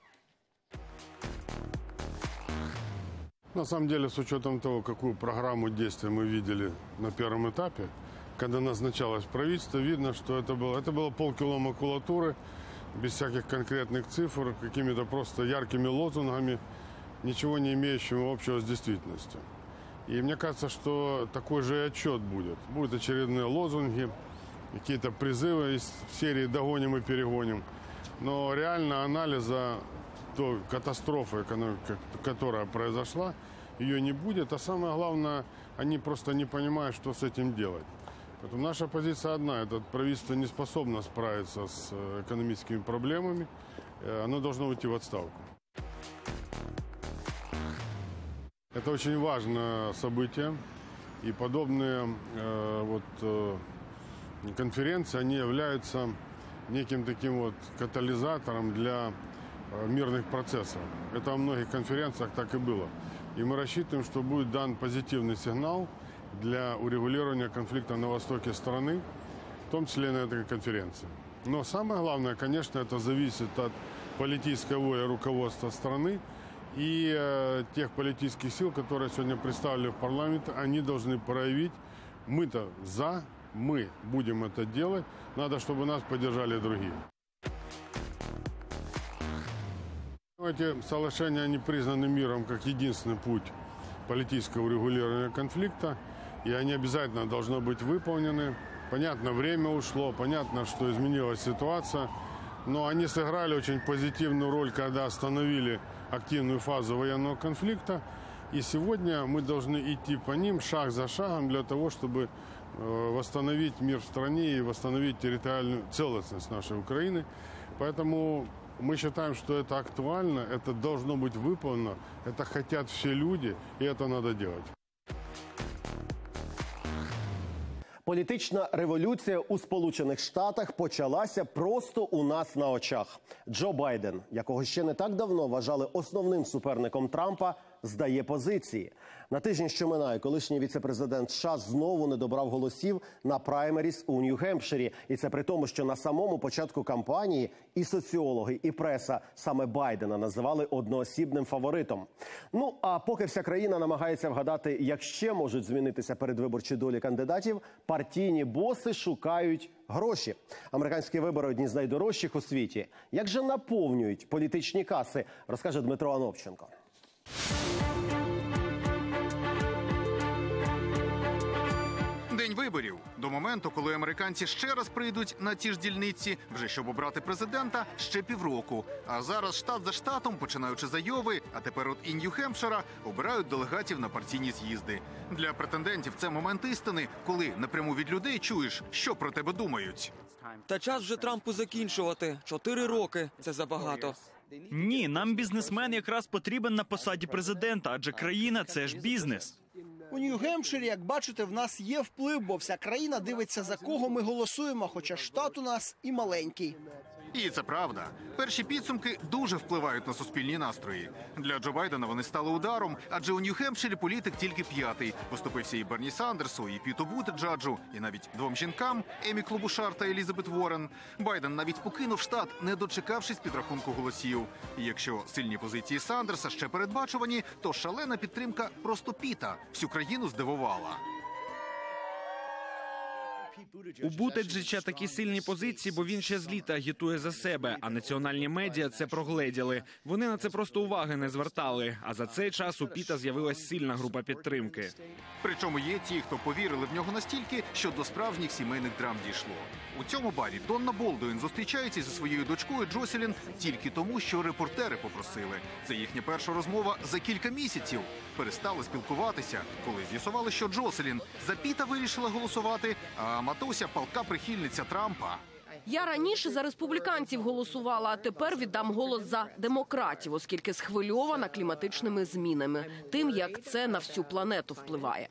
На самом деле, с учетом того, какую программу действий мы видели на первом этапе, когда назначалось правительство, видно, что это было полкило макулатуры, без всяких конкретных цифр, какими-то просто яркими лозунгами, ничего не имеющими общего с действительностью. И мне кажется, что такой же и отчет будет. Будут очередные лозунги, какие-то призывы из серии «догоним и перегоним». Но реально анализа той катастрофы, которая произошла, ее не будет. А самое главное, они просто не понимают, что с этим делать. Поэтому наша позиция одна. Это правительство не способно справиться с экономическими проблемами. Оно должно уйти в отставку. Это очень важное событие. И подобные конференции, они являются неким таким катализатором для мирных процессов. Это во многих конференциях так и было. И мы рассчитываем, что будет дан позитивный сигнал для урегулирования конфликта на востоке страны, в том числе и на этой конференции. Но самое главное, конечно, это зависит от политической воли руководства страны и тех политических сил, которые сегодня представлены в парламенте. Они должны проявить, мы-то за, мы будем это делать, надо, чтобы нас поддержали другие. Эти соглашения, они признаны миром как единственный путь политического урегулирования конфликта, и они обязательно должны быть выполнены. Понятно, время ушло, понятно, что изменилась ситуация, но они сыграли очень позитивную роль, когда остановили активную фазу военного конфликта, и сегодня мы должны идти по ним шаг за шагом для того, чтобы восстановить мир в стране и восстановить территориальную целостность нашей Украины. Поэтому мы считаем, что это актуально, это должно быть выполнено, это хотят все люди, и это надо делать. Політична революція у Сполучених Штатах почалася просто у нас на очах. Джо Байден, якого ще не так давно вважали основним суперником Трампа, здає позиції. На тижні, що минає, колишній віце-президент США знову не добрав голосів на праймеріс у Нью-Гемпширі. І це при тому, що на самому початку кампанії і соціологи, і преса саме Байдена називали одноосібним фаворитом. Ну, а поки вся країна намагається вгадати, як ще можуть змінитися передвиборчі долі кандидатів, партійні боси шукають гроші. Американські вибори – одні з найдорожчих у світі. Як же наповнюють політичні каси, розкаже Дмитро Анопченко. День виборів. До моменту, коли американці ще раз прийдуть на ті ж дільниці, вже щоб обрати президента, ще півроку. А зараз штат за штатом, починаючи з Айови, а тепер от і Нью-Хемпшира, обирають делегатів на партійні з'їзди. Для претендентів це момент істини, коли напряму від людей чуєш, що про тебе думають. Та час вже Трампу закінчувати. 4 роки – це забагато. Ні, нам бізнесмен якраз потрібен на посаді президента, адже країна – це ж бізнес. У Нью-Гемпширі, як бачите, в нас є вплив, бо вся країна дивиться, за кого ми голосуємо, хоча штат у нас і маленький. І це правда. Перші підсумки дуже впливають на суспільні настрої. Для Джо Байдена вони стали ударом, адже у Нью-Хемпширі політик тільки 5-й. Поступився і Берні Сандерсу, і Піту Бутиджеджу, і навіть 2 жінкам – Емі Клобушар та Елізабет Уоррен. Байден навіть покинув штат, не дочекавшись підрахунку голосів. І якщо сильні позиції Сандерса ще передбачувані, то шалена підтримка просто Піта всю країну здивувала. У Бутиджеджа такі сильні позиції, бо він ще з літа агітує за себе, а національні медіа це прогледіли. Вони на це просто уваги не звертали, а за цей час у Піта з'явилась сильна група підтримки. Причому є ті, хто повірили в нього настільки, що до справжніх сімейних драм дійшло. У цьому барі Донна Болдуін зустрічається зі своєю дочкою Джоселін тільки тому, що репортери попросили. Це їхня перша розмова за кілька місяців. Перестали спілкуватися, коли з'ясували, що Джоселін за Піта вирішила голосувати, а матуся – палка прихильниця Трампа. Я раніше за республіканців голосувала, а тепер віддам голос за демократів, оскільки схвильована кліматичними змінами, тим, як це на всю планету впливає.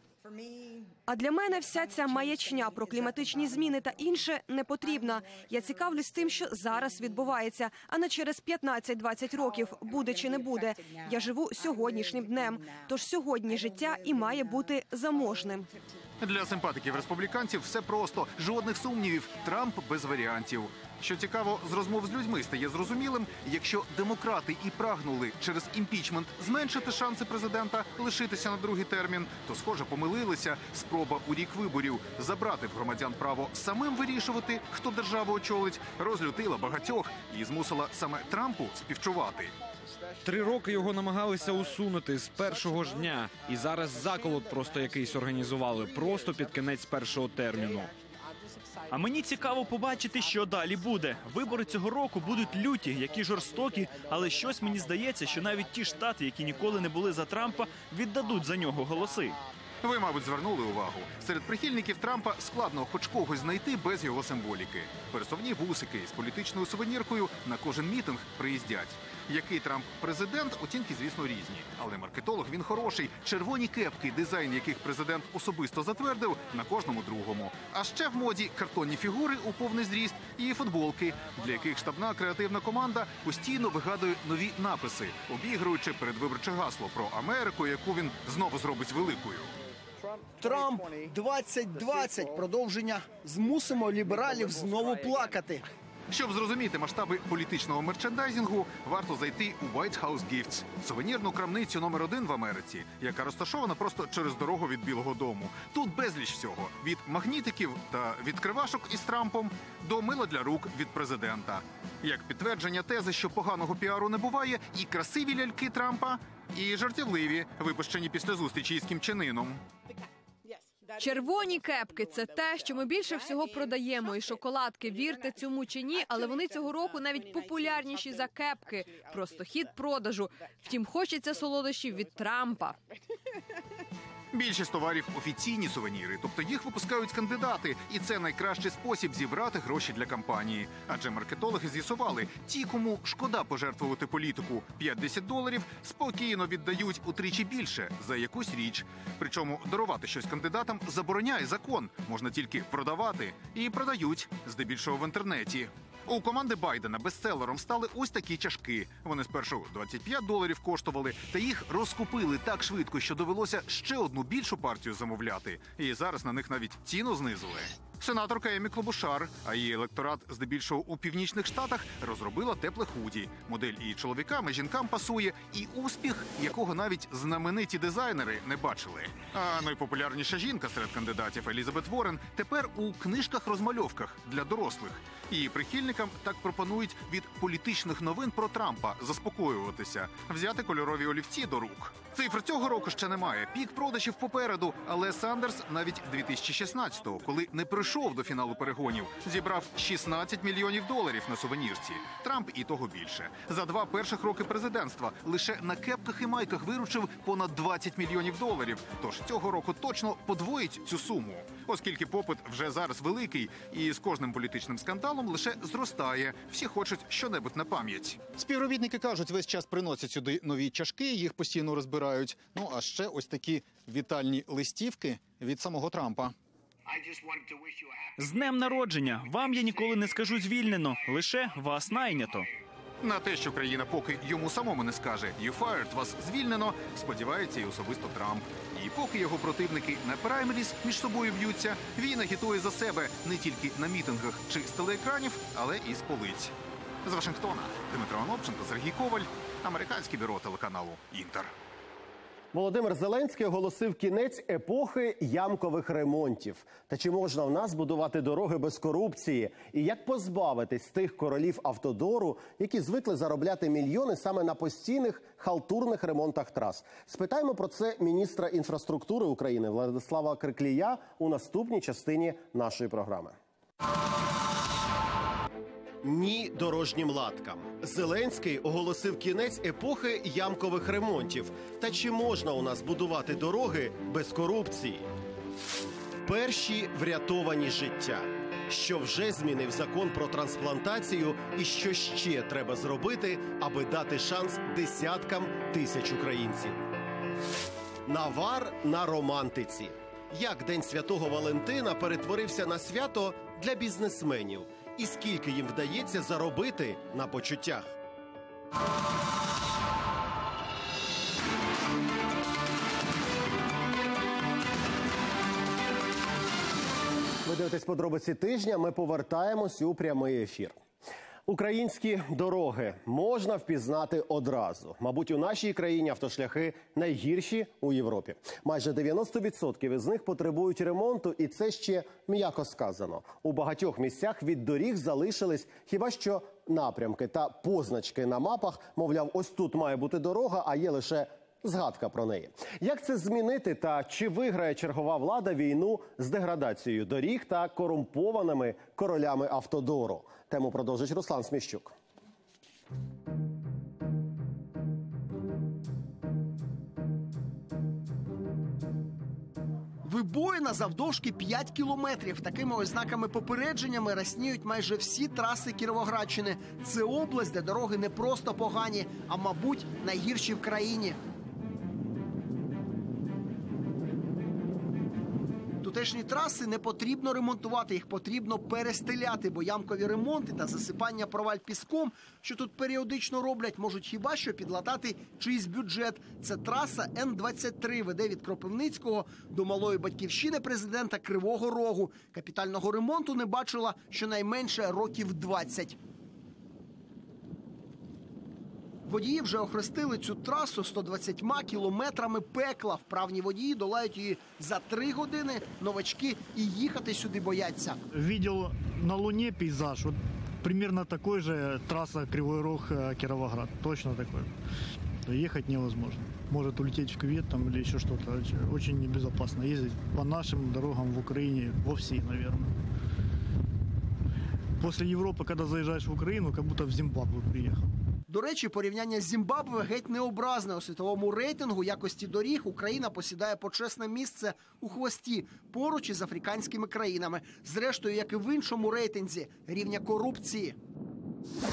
А для мене вся ця маячня про кліматичні зміни та інше не потрібна. Я цікавлюсь тим, що зараз відбувається, а не через 15-20 років, буде чи не буде. Я живу сьогоднішнім днем, тож сьогодні життя і має бути заможним. Для симпатиків республіканців все просто, жодних сумнівів, Трамп без варіантів. Що цікаво, з розмов з людьми стає зрозумілим, якщо демократи і прагнули через імпічмент зменшити шанси президента лишитися на другий термін, то, схоже, помилилися. Спроба у рік виборів забрати в громадян право самим вирішувати, хто державу очолить, розлютила багатьох і змусила саме Трампу співчувати. 3 роки його намагалися усунути з першого ж дня. І зараз заколот просто якийсь організували, просто під кінець першого терміну. А мені цікаво побачити, що далі буде. Вибори цього року будуть люті, які жорстокі, але щось мені здається, що навіть ті штати, які ніколи не були за Трампа, віддадуть за нього голоси. Ви, мабуть, звернули увагу. Серед прихильників Трампа складно хоч когось знайти без його символіки. Пересувні бусики з політичною сувеніркою на кожен мітинг приїздять. Який Трамп президент, оцінки, звісно, різні. Але маркетолог він хороший. Червоні кепки, дизайн яких президент особисто затвердив, на кожному другому. А ще в моді картонні фігури у повний зріст і футболки, для яких штабна креативна команда постійно вигадує нові написи, обігруючи передвиборче гасло про Америку, яку він знову зробить великою. Трамп 2020. Продовження. Змусимо лібералів знову плакати. Щоб зрозуміти масштаби політичного мерчендайзингу, варто зайти у White House Gifts – сувенірну крамницю номер 1 в Америці, яка розташована просто через дорогу від Білого дому. Тут безліч всього – від магнітиків та відкривашок із Трампом до мила для рук від президента. Як підтвердження тези, що поганого піару не буває, і красиві ляльки Трампа, і жартівливі, випущені після зустрічі із Кім Чен Іном. Червоні кепки – це те, що ми більше всього продаємо. І шоколадки, вірте цьому чи ні, але вони цього року навіть популярніші за кепки. Просто хід продажу. Втім, хочеться солодощів від Трампа. Більшість товарів – офіційні сувеніри, тобто їх випускають кандидати. І це найкращий спосіб зібрати гроші для кампанії. Адже маркетологи з'ясували, ті, кому шкода пожертвувати політику $50, спокійно віддають утричі більше за якусь річ. Причому дарувати щось кандидатам забороняє закон. Можна тільки продавати. І продають, здебільшого в інтернеті. У команди Байдена бестселером стали ось такі чашки. Вони спершу $25 коштували, та їх розкупили так швидко, що довелося ще одну більшу партію замовляти. І зараз на них навіть ціну знизили. Сенаторка Емі Клобушар, а її електорат здебільшого у північних штатах, розробила тепле худі. Модель і чоловікам, і жінкам пасує, і успіх, якого навіть знамениті дизайнери не бачили. А найпопулярніша жінка серед кандидатів Елізабет Уоррен тепер у книжках-розмальовках для дорослих. Її прихильникам так пропонують від політичних новин про Трампа заспокоюватися, взяти кольорові олівці до рук. Цифр цього року ще немає, пік продажів попереду, але Сандерс навіть 2016-го, коли не прийшов до фіналу перегонів, зібрав $16 мільйонів на сувенірці. Трамп і того більше. За 2 перших роки президентства лише на кепках і майках виручив понад $20 мільйонів. Тож цього року точно подвоїть цю суму. Оскільки попит вже зараз великий і з кожним політичним скандалом лише зростає. Всі хочуть щонебудь на пам'ять. Співробітники кажуть, весь час приносять сюди нові чашки, їх постійно розбирають. Ну, а ще ось такі вітальні листівки від самого Трампа. З днем народження! Вам я ніколи не скажу звільнено, лише вас найнято. На те, що країна поки йому самому не скаже «You fired», вас звільнено, сподівається і особисто Трамп. І поки його противники на праймеріс між собою б'ються, він агітує за себе не тільки на мітингах чи з телеекранів, але і з полиць. З Вашингтона Дмитро Анопченко, Сергій Коваль, американське бюро телеканалу «Інтер». Володимир Зеленський оголосив кінець епохи ямкових ремонтів. Та чи можна в нас будувати дороги без корупції? І як позбавитись тих королів автодору, які звикли заробляти мільйони саме на постійних халтурних ремонтах трас? Спитаємо про це міністра інфраструктури України Владислава Криклія у наступній частині нашої програми. Ні дорожнім латкам. Зеленський оголосив кінець епохи ямкових ремонтів. Та чи можна у нас будувати дороги без корупції? Перші врятовані життя. Що вже змінив закон про трансплантацію і що ще треба зробити, аби дати шанс десяткам тисяч українців? Навар на романтиці. Як День Святого Валентина перетворився на свято для бізнесменів? І скільки їм вдається заробити на почуттях? Ви дивитесь подробиці тижня, ми повертаємось у прямий ефір. Українські дороги можна впізнати одразу. Мабуть, у нашій країні автошляхи найгірші у Європі. Майже 90% із них потребують ремонту, і це ще м'яко сказано. У багатьох місцях від доріг залишились хіба що напрямки та позначки на мапах. Мовляв, ось тут має бути дорога, а є лише згадка про неї. Як це змінити та чи виграє чергова влада війну з деградацією доріг та корумпованими королями автодору? Тему продовжить Руслан Сміщук. Вибоїна завдовжки 5 кілометрів. Такими ось знаками-попередженнями рясніють майже всі траси Кіровоградщини. Це область, де дороги не просто погані, а, мабуть, найгірші в країні. Тутешні траси не потрібно ремонтувати, їх потрібно перестеляти, бо ямкові ремонти та засипання проваль піском, що тут періодично роблять, можуть хіба що підлатати чийсь бюджет. Це траса Н-23 веде від Кропивницького до малої батьківщини президента Кривого Рогу. Капітального ремонту не бачила щонайменше років 20. Водії вже охрестили цю трасу 120 кілометрами пекла. Вправні водії долають її за 3 години, новачки і їхати сюди бояться. Видел на Луне пейзаж, вот примерно такой же трасса Кривой Рог-Кировоград, точно такой. Ехать невозможно. Может улететь в кювет там или еще что-то. Очень небезопасно ездить по нашим дорогам в Украине, во всей, наверное. После Европы, когда заезжаешь в Украину, как будто в Зимбабве приехал. До речі, порівняння з Зімбабве геть не образне. У світовому рейтингу якості доріг Україна посідає почесне місце у хвості, поруч із африканськими країнами. Зрештою, як і в іншому рейтинзі – рівня корупції.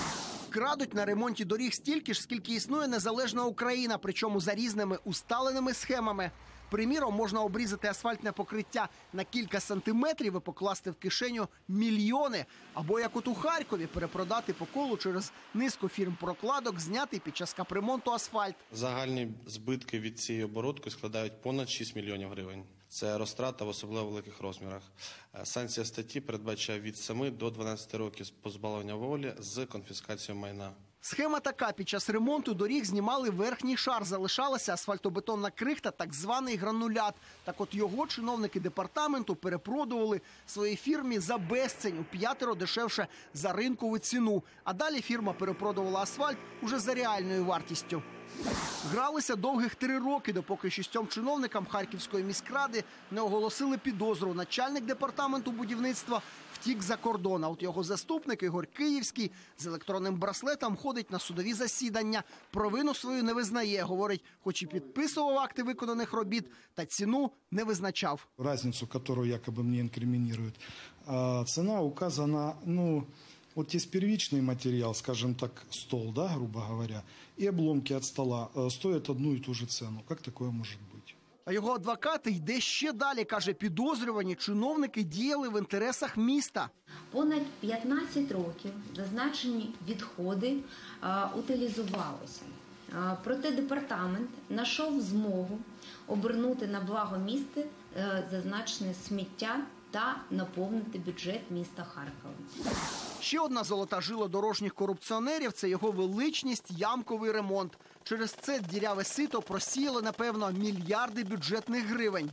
Крадуть на ремонті доріг стільки ж, скільки існує незалежна Україна, причому за різними усталеними схемами. Приміром, можна обрізати асфальтне покриття на кілька сантиметрів і покласти в кишеню мільйони. Або, як от у Харкові, перепродати по колу через низку фірм-прокладок, знятий під час капремонту асфальт. Загальні збитки від цієї оборудки складають понад 6 мільйонів гривень. Це розтрата в особливо великих розмірах. Санкція статті передбачає від 7 до 12 років позбавлення волі з конфіскацією майна. Схема така. Під час ремонту доріг знімали верхній шар. Залишалася асфальтобетонна крихта, так званий гранулят. Так от його чиновники департаменту перепродували своїй фірмі за безцінь, у 5 дешевше за ринкову ціну. А далі фірма перепродувала асфальт уже за реальною вартістю. Гралися довгих 3 роки, допоки 6 чиновникам Харківської міськради не оголосили підозру. Начальник департаменту будівництва втік за кордон. А от його заступник Ігор Київський з електронним браслетом ходить на судові засідання. Провину свою не визнає. Говорить, хоч і підписував акти виконаних робіт, та ціну не визначав. Разницю, яку якоби мені інкримінують, ціна указана, вот есть первичный материал, скажем так, стол, да, грубо говоря, и обломки от стола стоят одну и ту же цену. Как такое может быть? А його адвокати йде ще далі. Каже, підозрювані чиновники діяли в інтересах міста. Понад 15 років зазначені відходи утилізувалися. Проте департамент знайшов змогу обернути на благо міста зазначене сміття та наповнити бюджет міста Харкова. Ще одна золота жила дорожніх корупціонерів – це його величність ямковий ремонт. Через це діряве сито просіяло, напевно, мільярди бюджетних гривень.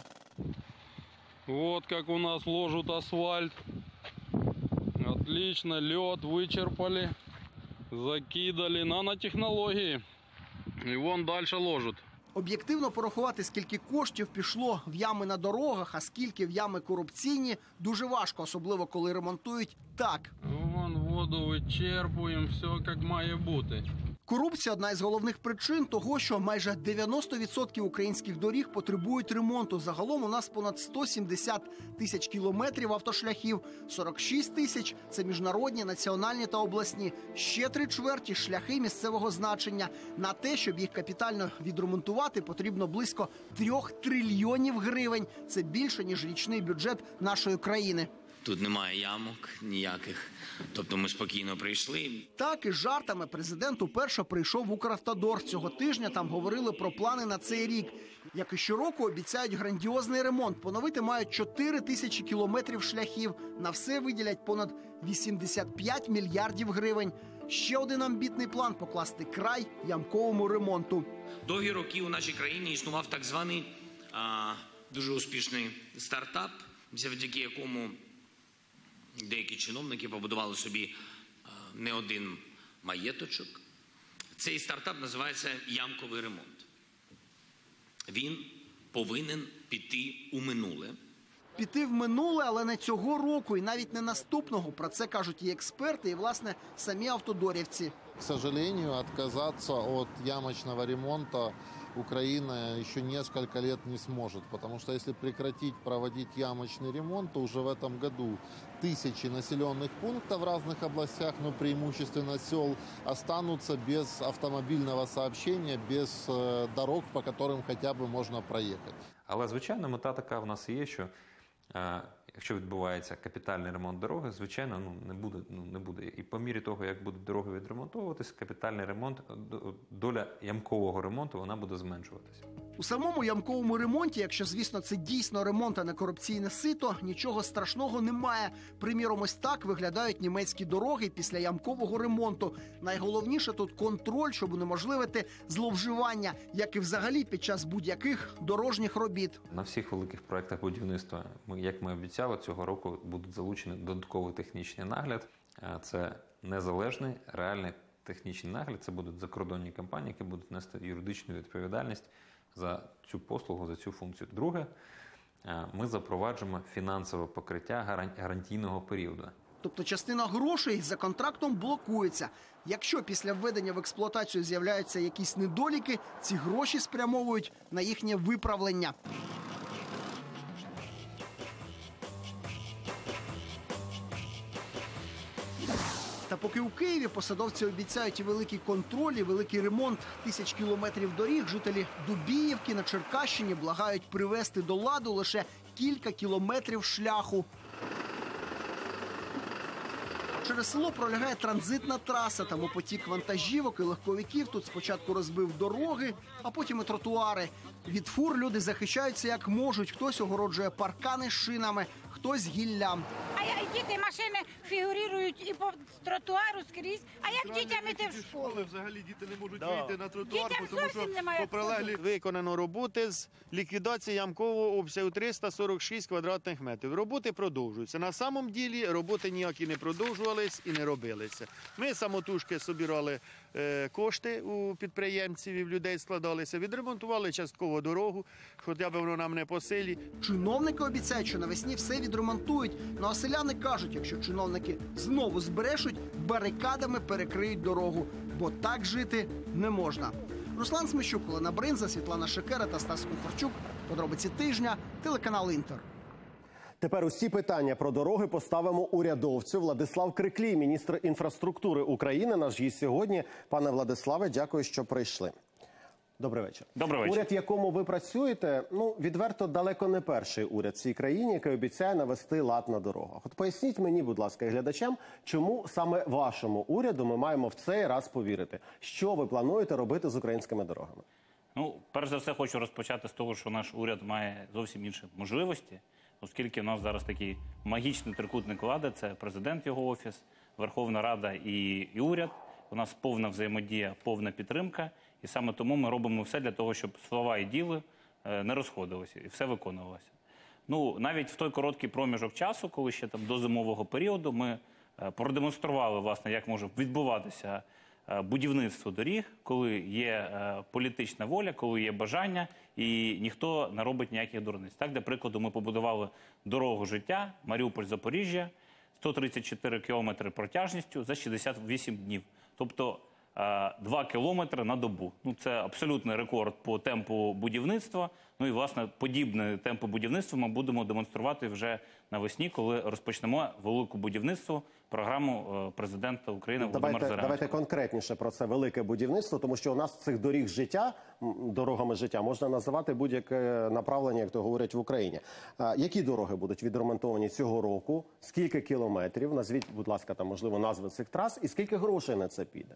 Вот как у нас ложат асфальт. Отлично, лед вычерпали, закидали нанотехнологии. И вон дальше ложат. Об'єктивно порахувати, скільки коштів пішло в ями на дорогах, а скільки в ями корупційні, дуже важко, особливо коли ремонтують так. Вон воду вичерпуємо, все як має бути. Корупція – одна із головних причин того, що майже 90% українських доріг потребують ремонту. Загалом у нас понад 170 тисяч кілометрів автошляхів, 46 тисяч – це міжнародні, національні та обласні. Ще 3/4 – шляхи місцевого значення. На те, щоб їх капітально відремонтувати, потрібно близько 3 трильйонів гривень. Це більше, ніж річний бюджет нашої країни. Тут немає ямок ніяких, тобто ми спокійно прийшли. Так, із жартами президент уперше прийшов в Укравтодор. Цього тижня там говорили про плани на цей рік. Як і щороку, обіцяють грандіозний ремонт. Поновити мають 4 тисячі кілометрів шляхів. На все виділять понад 85 мільярдів гривень. Ще один амбітний план – покласти край ямковому ремонту. Довгі роки у нашій країні існував так званий дуже успішний стартап, завдяки якому деякі чиновники побудували собі не один маєточок. Цей стартап називається ямковий ремонт. Він повинен піти у минуле. Піти в минуле, але не цього року і навіть не наступного. Про це кажуть і експерти, і, власне, самі автодорівці. К сожалению, отказаться от ямочного ремонта Украина еще несколько лет не сможет, потому что если прекратить проводить ямочный ремонт, то уже в этом году тысячи населенных пунктов в разных областях, но преимущественно сел, останутся без автомобильного сообщения, без дорог, по которым хотя бы можна проїхати. Але, звичайно, мета така в нас є, що якщо відбувається капітальний ремонт дороги, звичайно, не буде. І по мірі того, як будуть дороги відремонтовуватися, капітальний ремонт, доля ямкового ремонту, вона буде зменшуватися. У самому ямковому ремонті, якщо, звісно, це дійсно ремонт, а не корупційне сито, нічого страшного немає. Приміром, ось так виглядають німецькі дороги після ямкового ремонту. Найголовніше тут контроль, щоб унеможливити зловживання, як і взагалі під час будь-яких дорожніх робіт. На всіх великих проєктах будівництва, як ми обіцяли, цього року будуть залучені додатковий технічний нагляд. Це незалежний, реальний технічний нагляд. Це будуть закордонні компанії, які будуть нести юридичну відповідальність за цю послугу, за цю функцію. Друге, ми запроваджуємо фінансове покриття гарантійного періоду. Тобто частина грошей за контрактом блокується. Якщо після введення в експлуатацію з'являються якісь недоліки, ці гроші спрямовують на їхнє виправлення. Та Та поки у Києві посадовці обіцяють і великий контроль, і великий ремонт тисяч кілометрів доріг, жителі Дубіївки на Черкащині благають привести до ладу лише кілька кілометрів шляху. Через село пролягає транзитна траса, тому потік вантажівок і легковиків тут спочатку розбив дороги, а потім і тротуари. Від фур люди захищаються як можуть. Хтось огороджує паркани з шинами, хтось гіллям. А діти, машини фігурують і по тротуару скрізь. А як дітям іти в школу? Взагалі діти не можуть вийти на тротуар, Дітям тому зовсім що немає по прилеглій виконано роботи з ліквідації ямкового обсягу 346 квадратних метрів. Роботи продовжуються. На самом ділі роботи ніякі не продовжувались і не робилися. Ми самотужки собирали кошти у підприємців і в людей складалися, відремонтували частково дорогу, хоча б воно нам не по силі. Чиновники обіцяють, що навесні все відремонтують. Ну а селяни кажуть, якщо чиновники знову збрешуть, барикадами перекриють дорогу. Бо так жити не можна. Руслан Смещук, Олена Бринза, Світлана Шекера та Стас Кухарчук. Подробиці тижня. Телеканал «Інтер». Тепер усі питання про дороги поставимо урядовцю. Владислав Криклій, міністр інфраструктури України, наш гість сьогодні. Пане Владиславе, дякую, що прийшли. Добрий вечір. Добрий вечір. Уряд, в якому ви працюєте, відверто далеко не перший уряд в цій країні, який обіцяє навести лад на дорогах. От поясніть мені, будь ласка, і глядачам, чому саме вашому уряду ми маємо в цей раз повірити? Що ви плануєте робити з українськими дорогами? Перш за все, хочу розпочати з того, що наш уряд має зовсім інші можливості, оскільки в нас зараз такий магічний трикутник влади – це президент, його офіс, Верховна Рада і уряд. У нас повна взаємодія, повна підтримка. І саме тому ми робимо все для того, щоб слова і діли не розходилися і все виконувалося. Навіть в той короткий проміжок часу, коли ще там до зимового періоду, ми продемонстрували, власне, як може відбуватися будівництво доріг, коли є політична воля, коли є бажання і ніхто не робить ніяких дурниць. Так, для прикладу, ми побудували дорогу життя Маріуполь-Запоріжжя, 134 кілометри протяжністю за 68 днів. Тобто 2 кілометри на добу. Це абсолютний рекорд по темпу будівництва. І, власне, подібне темпу будівництва ми будемо демонструвати вже навесні, коли розпочнемо велике будівництво, програму президента України Володимира Зеленського. Давайте конкретніше про це велике будівництво, тому що у нас цих доріг життя, дорогами життя, можна називати будь-яке направлення, як то говорять в Україні. Які дороги будуть відремонтовані цього року? Скільки кілометрів? Назвіть, будь ласка, там, можливо, назви цих трас. І скільки грошей на це піде?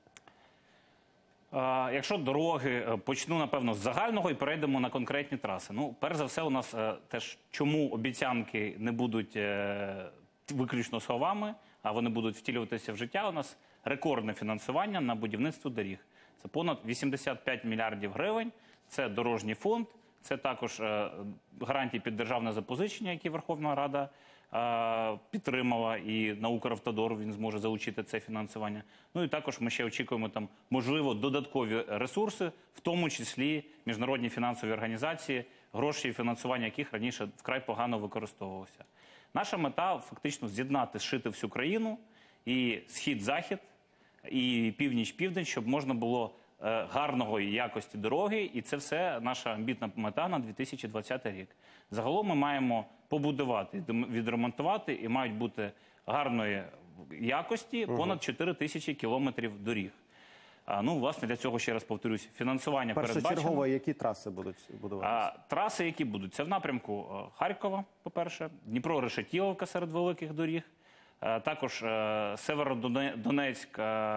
Якщо дороги, почну, напевно, з загального і перейдемо на конкретні траси. Перш за все, у нас теж, чому обіцянки не будуть виключно словами, а вони будуть втілюватися в життя, у нас рекордне фінансування на будівництво доріг. Це понад 85 мільярдів гривень, це дорожній фонд, це також гарантії під державне запозичення, які Верховна Рада підтримала, і на Укравтодор він зможе залучити це фінансування. І також ми ще очікуємо там, можливо, додаткові ресурси, в тому числі міжнародні фінансові організації, гроші і фінансування яких раніше вкрай погано використовувалося. Наша мета фактично з'єднати, зшити всю країну, і схід-захід, і північ-південь, щоб можна було гарної якості дороги, і це все наша амбітна мета на 2020 рік. Загалом ми маємо побудувати, відремонтувати, і мають бути гарної якості понад 4 тисячі кілометрів доріг. Власне, для цього, ще раз повторюсь, фінансування передбачено. Першочергово, які траси будуть будуватися? Траси, які будуть, це в напрямку Харкова, по-перше, Дніпро-Решетіловка серед великих доріг, також Северодонецьк,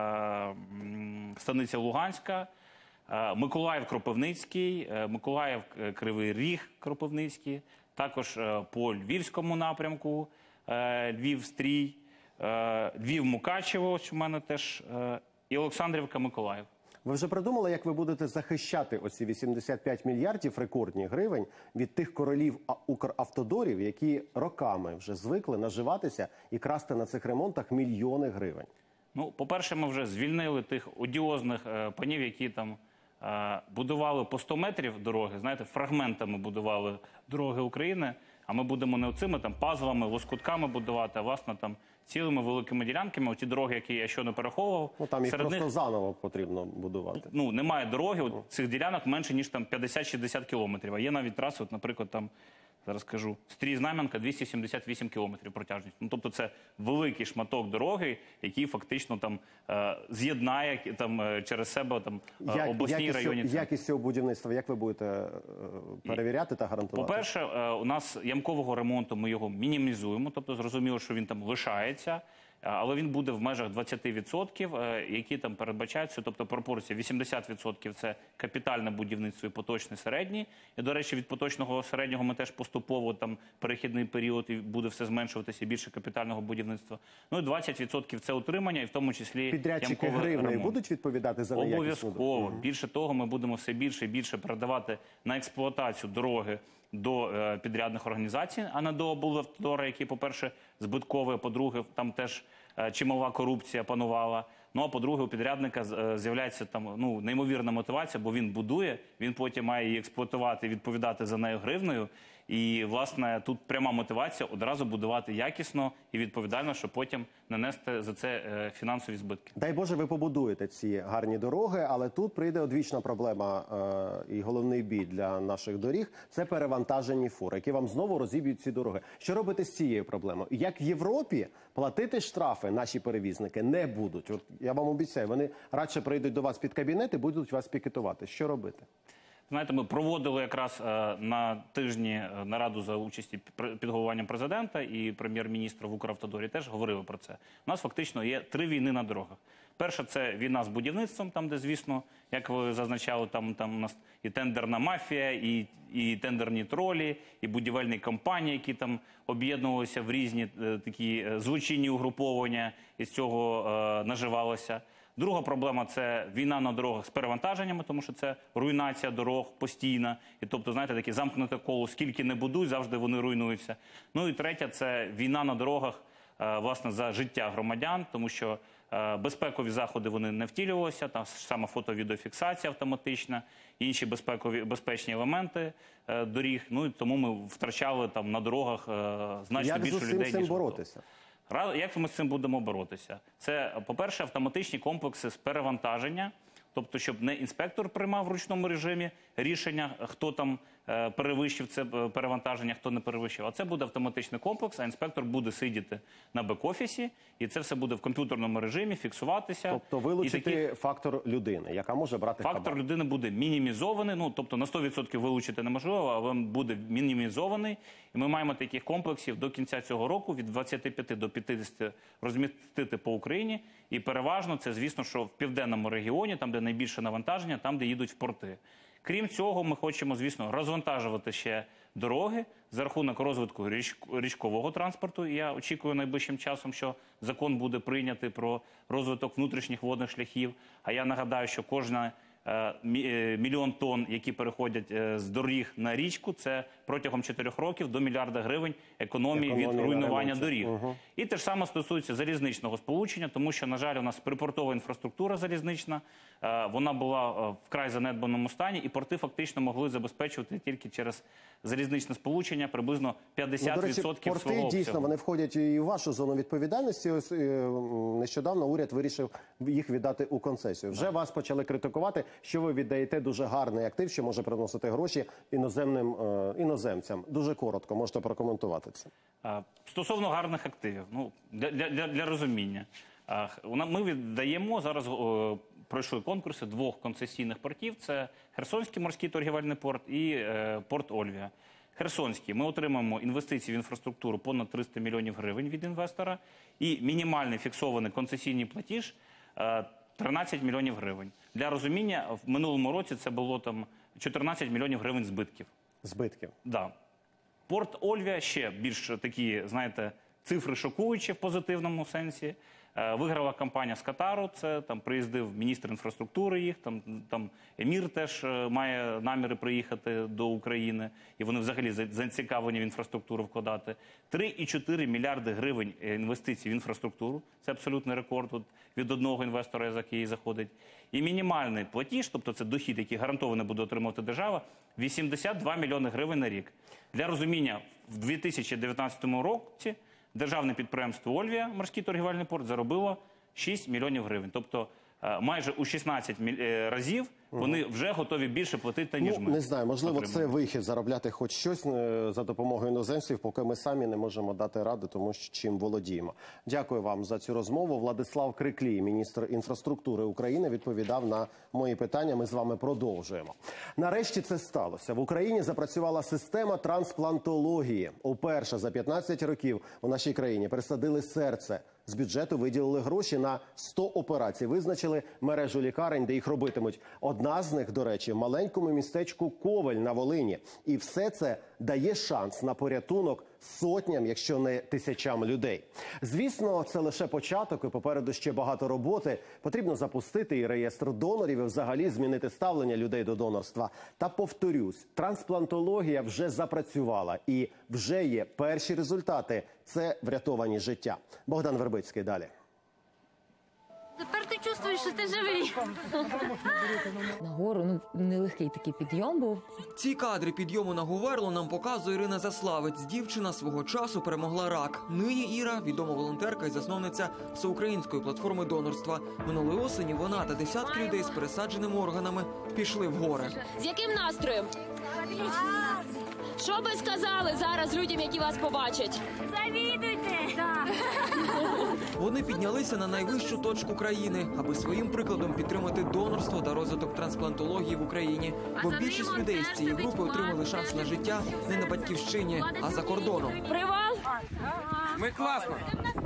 станиця Луганська, Миколаїв-Кропивницький, Миколаїв-Кривий Ріг, Кропивницький, також по Львівському напрямку, Львів-Стрій, Львів-Мукачево, ось у мене теж, і Олександрівка-Миколаїв. Ви вже придумали, як ви будете захищати оці 85 мільярдів рекордні гривень від тих королів Укравтодорів, які роками вже звикли наживатися і красти на цих ремонтах мільйони гривень? По-перше, ми вже звільнили тих одіозних панів, які там будували по 100 метрів дороги, знаєте, фрагментами будували дороги України, а ми будемо не оцими там пазлами, лоскутками будувати, а власне там цілими великими ділянками. Оті дороги, які я щойно перераховував, там їх просто заново потрібно будувати. Немає дороги, цих ділянок менше, ніж там 50-60 кілометрів. А є навіть траси, наприклад, там зараз скажу, Стрій-Знам'янка 278 кілометрів протяжність. Ну, тобто це великий шматок дороги, який фактично там з'єднає там через себе там обласні і районні центри. Якість цього будівництва, як ви будете перевіряти та гарантувати? По-перше, у нас ямкового ремонту, ми його мінімізуємо, тобто зрозуміло, що він там лишається, але він буде в межах 20%, які там передбачаються, тобто пропорція 80% – це капітальне будівництво і поточне середнє. І, до речі, від поточного середнього ми теж поступово, там перехідний період, і буде все зменшуватися, більше капітального будівництва. Ну і 20% – це утримання, і в тому числі підрядчики ямковий ремонт. гривнею будуть відповідати за неякісну Обов'язково. дорогу? Більше того, ми будемо все більше і більше передавати на експлуатацію дороги до підрядних організацій, а не до облавтодора, який, по-перше, збитковий, по-друге, там теж чимала корупція панувала. Ну, а по-друге, у підрядника з'являється там неймовірна мотивація, бо він будує, він потім має її експлуатувати, відповідати за нею гривнею. І, власне, тут пряма мотивація одразу будувати якісно і відповідально, щоб потім не нести за це фінансові збитки. Дай Боже, ви побудуєте ці гарні дороги, але тут прийде одвічна проблема і головний біль для наших доріг – це перевантажені фури, які вам знову розіб'ють ці дороги. Що робити з цією проблемою? Як в Європі, платити штрафи наші перевізники не будуть. От я вам обіцяю, вони радше прийдуть до вас під кабінет і будуть вас пікетувати. Що робити? Знаєте, ми проводили якраз на тижні нараду за участі під головуванням президента і прем'єр-міністра в Укравтодорі теж говорили про це. У нас фактично є 3 війни на дорогах. Перша – це війна з будівництвом, там, де, звісно, як ви зазначали, там у нас і тендерна мафія, і тендерні тролі, і будівельні компанії, які там об'єднувалися в різні такі злочинні угруповання, і з цього наживалося. Друга проблема – це війна на дорогах з перевантаженнями, тому що це руйнація дорог постійна. І тобто, знаєте, таке замкнуте коло, скільки не будують, завжди вони руйнуються. Ну і третя – це війна на дорогах, власне, за життя громадян, тому що безпекові заходи вони не втілювалися, там саме фото-відеофіксація автоматична, інші безпечні елементи доріг. Ну і тому ми втрачали там на дорогах значно більше людей, ніж Як з цим боротися? Як ми з цим будемо боротися? Це, по-перше, автоматичні комплекси з перевантаження, тобто, щоб не інспектор приймав в ручному режимі рішення, хто там перевищив це перевантаження, хто не перевищив. А це буде автоматичний комплекс, а інспектор буде сидіти на бек-офісі, і це все буде в комп'ютерному режимі, фіксуватися. Тобто вилучити фактор людини, яка може брати хабар. Фактор людини буде мінімізований, ну, тобто на 100% вилучити неможливо, але він буде мінімізований. І ми маємо таких комплексів до кінця цього року від 25 до 50 розмістити по Україні. І переважно це, звісно, що в південному регіоні, там, де найбільше навантаження, там, де їдуть в порти. Крім цього, ми хочемо, звісно, розвантажувати ще дороги за рахунок розвитку річкового транспорту. І я очікую найближчим часом, що закон буде прийнятий про розвиток внутрішніх водних шляхів. А я нагадаю, що кожна мільйон тонн, які переходять з доріг на річку, це протягом 4 років до мільярда гривень економії від руйнування доріг. І те ж саме стосується залізничного сполучення, тому що, на жаль, у нас припортова інфраструктура залізнична, вона була в вкрай занедбаному стані, і порти фактично могли забезпечувати тільки через залізничне сполучення приблизно 50% до речі, свого порти, обсягу. дійсно, вони входять і в вашу зону відповідальності. Ось нещодавно уряд вирішив їх віддати у концесію. Вже вас почали критикувати, що ви віддаєте дуже гарний актив, що може приносити гроші іноземцям. Дуже коротко, можете прокоментувати це. Стосовно гарних активів, ну, для розуміння. Ми віддаємо, зараз пройшли конкурси 2 концесійних портів. Це Херсонський морський торгівельний порт і порт Ольвія. Херсонський. Ми отримаємо інвестиції в інфраструктуру понад 300 мільйонів гривень від інвестора. І мінімальний фіксований концесійний платіж 13 мільйонів гривень. Для розуміння, в минулому році це було там 14 мільйонів гривень збитків. Збитків? Да. Порт Ольвія ще більш такі, знаєте, цифри шокуючі в позитивному сенсі. Виграла компанія з Катару, це там приїздив міністр інфраструктури їх, там Емір теж має наміри приїхати до України, і вони взагалі зацікавлені в інфраструктуру вкладати. 3,4 мільярди гривень інвестицій в інфраструктуру, це абсолютний рекорд від одного інвестора, який заходить. І мінімальний платіж, тобто це дохід, який гарантовано буде отримувати держава, 82 мільйони гривень на рік. Для розуміння, в 2019 році державне підприємство «Ольвія», морський торгівельний порт, заробило 6 мільйонів гривень. Тобто майже у 16 разів Вони вже готові більше платити, ніж ми. Не знаю, можливо, отримуємо. це вихід заробляти хоч щось за допомогою іноземців, поки ми самі не можемо дати ради тому, чим володіємо. Дякую вам за цю розмову. Владислав Криклій, міністр інфраструктури України, відповідав на мої питання. Ми з вами продовжуємо. Нарешті це сталося. В Україні запрацювала система трансплантології. Уперше за 15 років у нашій країні пересадили серце. З бюджету виділили гроші на 100 операцій. Визначили мережу лікарень, де їх робитимуть. Одна з них, до речі, в маленькому містечку Ковель на Волині. І все це дає шанс на порятунок сотням, якщо не тисячам людей. Звісно, це лише початок, і попереду ще багато роботи. Потрібно запустити і реєстр донорів, і взагалі змінити ставлення людей до донорства. Та повторюсь, трансплантологія вже запрацювала і вже є перші результати. Це врятовані життя. Богдан Вербицький далі. Тепер ти чувствуєш, що ти живий. Нагору, нелегкий такий підйом був. Ці кадри підйому на Говерло нам показує Ірина Заславець. Дівчина свого часу перемогла рак. Нині Іра – відома волонтерка і засновниця всеукраїнської платформи донорства. Минулої осені вона та десятки людей з пересадженими органами пішли в гори. З яким настроєм? Що би сказали зараз людям, які вас побачать? Завідуйте! Вони піднялися на найвищу точку країни, аби своїм прикладом підтримати донорство та розвиток трансплантології в Україні. Бо більшість людей з цієї групи отримали шанс на життя не на батьківщині, а за кордоном. Привал? Ми класно!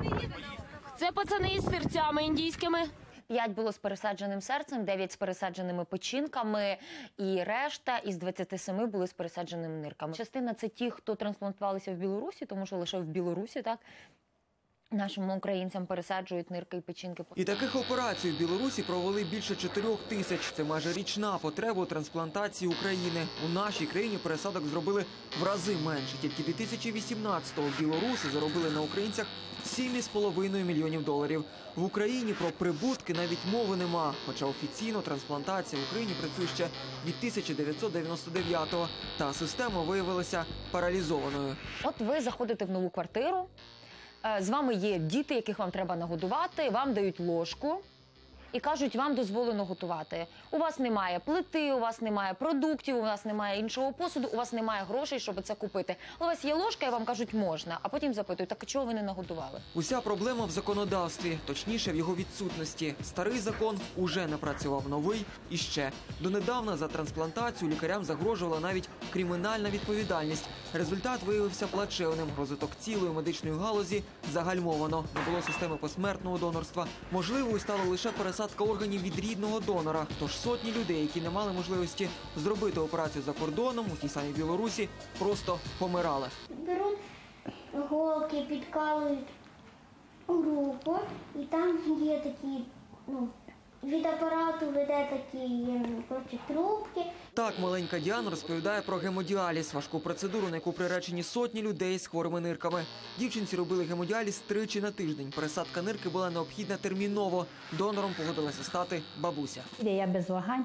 Це пацани із серцями індійськими. 5 було з пересадженим серцем, 9 з пересадженими печінками і решта із 27 були з пересадженими нирками. Частина – це ті, хто трансплантувалися в Білорусі, тому що лише в Білорусі, так, нашим українцям пересаджують нирки і печінки. І таких операцій в Білорусі провели більше 4 тисяч. Це майже річна потреба у трансплантації України. У нашій країні пересадок зробили в рази менше. Тільки 2018-го білоруси заробили на українцях $7,5 мільйонів. В Україні про прибутки навіть мови нема. Хоча офіційно трансплантація в Україні працює ще від 1999-го. Та система виявилася паралізованою. От ви заходите в нову квартиру, з вами є діти, яких вам треба нагодувати, вам дають ложку і кажуть, вам дозволено готувати. У вас немає плити, у вас немає продуктів, у вас немає іншого посуду, у вас немає грошей, щоб це купити. У вас є ложка і вам кажуть, можна, а потім запитують, так чого ви не нагодували? Уся проблема в законодавстві, точніше в його відсутності. Старий закон уже напрацював новий і ще. Донедавна за трансплантацію лікарям загрожувала навіть кримінальна відповідальність. Результат виявився плачевним. Розвиток цілої медичної галузі загальмовано. Не було системи посмертного донорства. Можливою стала лише пересадка органів від рідного донора. Тож сотні людей, які не мали можливості зробити операцію за кордоном, у тій самій Білорусі, просто помирали. Беруть голки, підкалують групу, і там є такі, від апарату веде такі, трубки. Так маленька Діана розповідає про гемодіаліз – важку процедуру, на яку приречені сотні людей з хворими нирками. Дівчинці робили гемодіаліз 3 на тиждень. Пересадка нирки була необхідна терміново. Донором погодилася стати бабуся. Я без вагань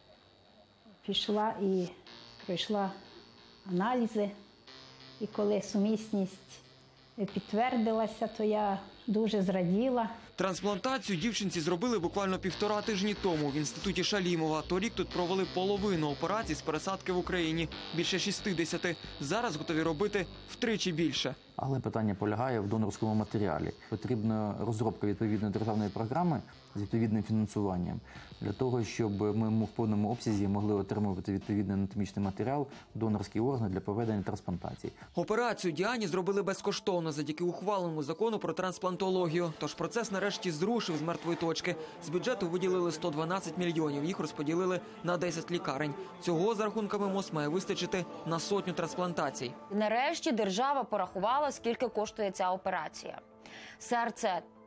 пішла і пройшла аналізи. І коли сумісність підтвердилася, то я дуже зраділа. Трансплантацію дівчинці зробили буквально 1,5 тижні тому в інституті Шалімова. Торік тут провели половину операцій з пересадки в Україні – більше 60. Зараз готові робити втричі більше. Але питання полягає в донорському матеріалі. Потрібна розробка відповідної державної програми з відповідним фінансуванням для того, щоб ми в повному обсязі могли отримувати відповідний анатомічний матеріал, донорські органи для проведення трансплантації. Операцію Діані зробили безкоштовно завдяки ухваленому закону про трансплантологію. Тож процес нарешті зрушив з мертвої точки. З бюджету виділили 112 мільйонів, їх розподілили на 10 лікарень. Цього, за рахунками МОЗ, має вистачити на 100 трансплантацій. Нарешті держава порахувала, скільки коштує ця операція. Серце –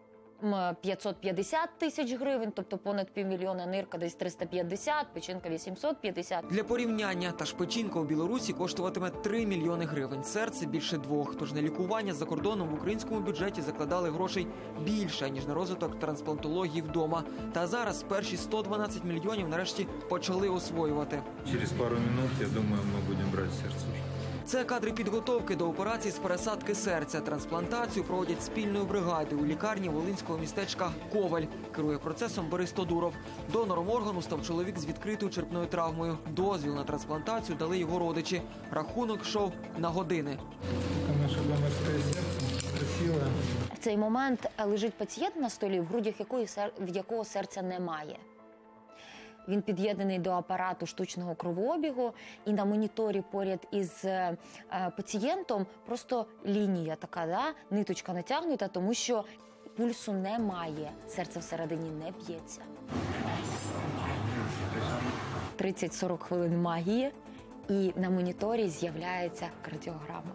550 тисяч гривень, тобто понад півмільйона, нирка десь 350, печінка 850. Для порівняння, та ж печінка у Білорусі коштуватиме 3 мільйони гривень, серце – більше 2. Тож на лікування за кордоном в українському бюджеті закладали грошей більше, ніж на розвиток трансплантології вдома. Та зараз перші 112 мільйонів нарешті почали освоювати. Через пару минут, я думаю, ми будемо брати серце. Це кадри підготовки до операції з пересадки серця. Трансплантацію проводять спільною бригадою у лікарні волинського містечка Коваль. Керує процесом Борис Тодуров. Донором органу став чоловік з відкритою черепною травмою. Дозвіл на трансплантацію дали його родичі. Рахунок йшов на години. В цей момент лежить пацієнт на столі, в грудях якого серця немає. Він під'єднаний до апарату штучного кровообігу, і на моніторі поряд із пацієнтом просто лінія така, ниточка натягнута, тому що пульсу немає, серце всередині не б'ється. 30-40 хвилин магії, і на моніторі з'являється кардіограма.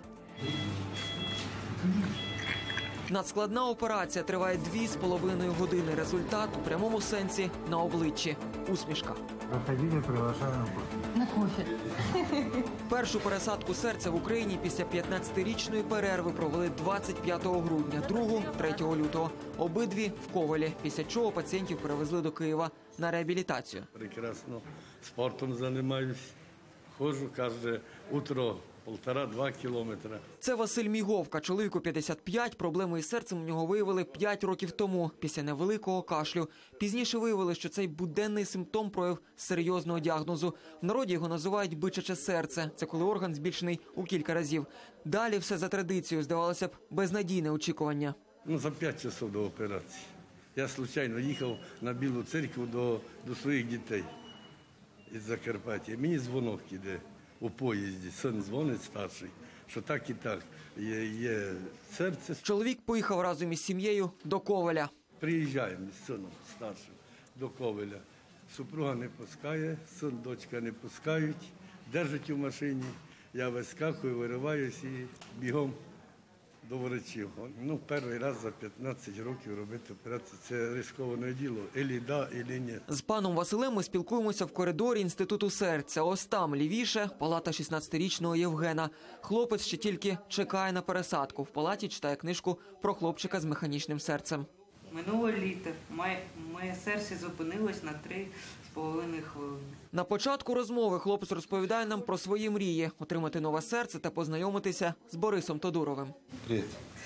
Надскладна операція триває 2,5 години. Результат у прямому сенсі на обличчі. Усмішка. Проходите, приглашаем. На кофе. Першу пересадку серця в Україні після 15-річної перерви провели 25 грудня, другу – 3 лютого. Обидві в Ковалі, після чого пацієнтів перевезли до Києва на реабілітацію. Прекрасно. Спортом займаюсь. Ходжу кожне утро 1,5-2 кілометри. Це Василь Міговка. Чоловіку 55. Проблеми із серцем у нього виявили 5 років тому, після невеликого кашлю. Пізніше виявили, що цей буденний симптом прояв серйозного діагнозу. В народі його називають бичаче серце. Це коли орган збільшений у кілька разів. Далі все за традицією, здавалося б, безнадійне очікування. За 5 часов до операції. Я случайно їхав на Білу церкву до своїх дітей із Закарпаття. Мені дзвонок іде у поїзді. Син дзвонить старший, що так і так є серце. Чоловік поїхав разом із сім'єю до Коваля. Приїжджаємо з сином старшим до Коваля. Супруга не пускає, син, дочка не пускають, держать у машині. Я вискакую, вириваюсь і бігом до врачів. Перший раз за 15 років робити операцію – це ризиковане діло. Ілі да, ілі ні. З паном Василем ми спілкуємося в коридорі Інституту серця. Ось там, лівіше, палата 16-річного Євгена. Хлопець ще тільки чекає на пересадку. В палаті читає книжку про хлопчика з механічним серцем. Минуло літо. Моє серце зупинилось на 3,5 хвилини. На початку розмови хлопець розповідає нам про свої мрії – отримати нове серце та познайомитися з Борисом Тодуровим. Привет.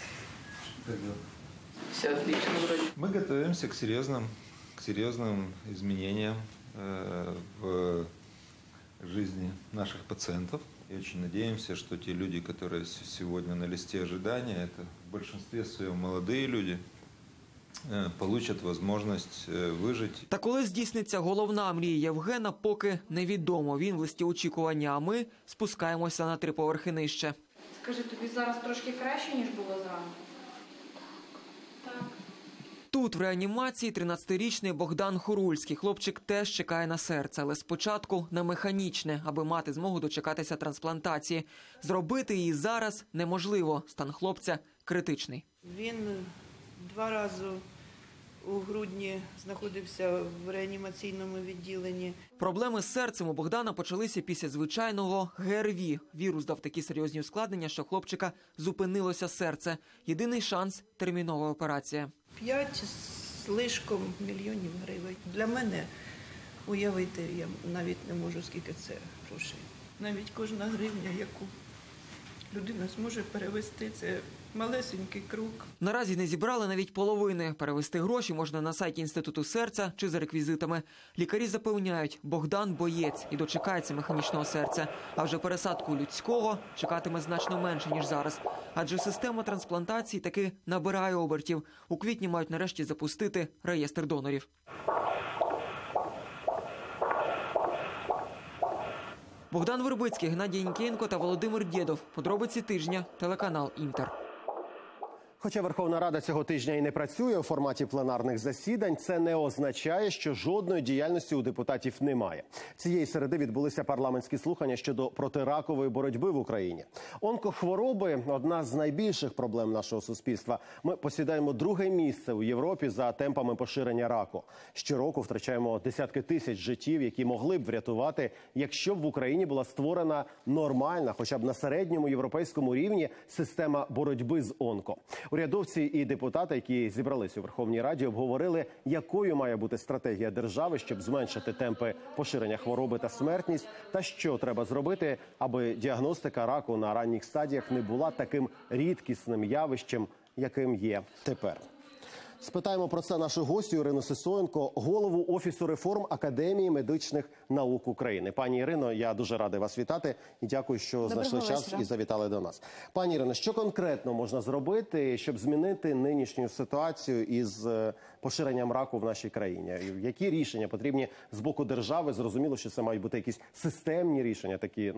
Все отлично вроде. Мы готовимся к серьезным изменениям в жизни наших пациентов. И очень надеемся, что те люди, которые сегодня на листе ожидания, это в большинстве своем молодые люди, получать можливість вижити. Та коли здійсниться головна мрія Євгена, поки невідомо. Він в листі очікування, а ми спускаємося на 3 поверхи нижче. Скажи, тобі зараз трошки краще, ніж було зранку? Так. Тут в реанімації 13-річний Богдан Хорульський. Хлопчик теж чекає на серце, але спочатку на механічне, аби мати змогу дочекатися трансплантації. Зробити її зараз неможливо. Стан хлопця критичний. Він 2 рази у грудні знаходився в реанімаційному відділенні. Проблеми з серцем у Богдана почалися після звичайного ГРВІ. Вірус дав такі серйозні ускладнення, що хлопчика зупинилося серце. Єдиний шанс – термінова операція. 5 з лишком мільйонів гривень. Для мене уявити я навіть не можу, скільки це грошей. Навіть кожна гривня, яку людина зможе перевести, це малесенький крок. Наразі не зібрали навіть половини. Перевести гроші можна на сайті Інституту серця чи за реквізитами. Лікарі запевняють, Богдан – боєць і дочекається механічного серця. А вже пересадку людського чекатиме значно менше, ніж зараз. Адже система трансплантації таки набирає обертів. У квітні мають нарешті запустити реєстр донорів. Богдан Вербицький, Геннадій Нікієнко та Володимир Дєдов. Подробиці тижня. Телеканал «Інтер». Хоча Верховна Рада цього тижня і не працює у форматі пленарних засідань, це не означає, що жодної діяльності у депутатів немає. Цієї середи відбулися парламентські слухання щодо протиракової боротьби в Україні. Онкохвороби – одна з найбільших проблем нашого суспільства. Ми посідаємо 2-ге місце у Європі за темпами поширення раку. Щороку втрачаємо десятки тисяч життів, які могли б врятувати, якщо б в Україні була створена нормальна, хоча б на середньому європейському рівні, система боротьби з онко. Урядовці і депутати, які зібрались у Верховній Раді, обговорили, якою має бути стратегія держави, щоб зменшити темпи поширення хвороби та смертність, та що треба зробити, аби діагностика раку на ранніх стадіях не була таким рідкісним явищем, яким є тепер. Спитаємо про це нашу гостю Ірину Сисоєнко, голову Офісу реформ Академії медичних наук України. Пані Ірино, я дуже радий вас вітати і дякую, що знайшли час і завітали до нас. Пані Ірино, що конкретно можна зробити, щоб змінити нинішню ситуацію із поширенням раку в нашій країні? Які рішення потрібні з боку держави? Зрозуміло, що це мають бути якісь системні рішення, такі,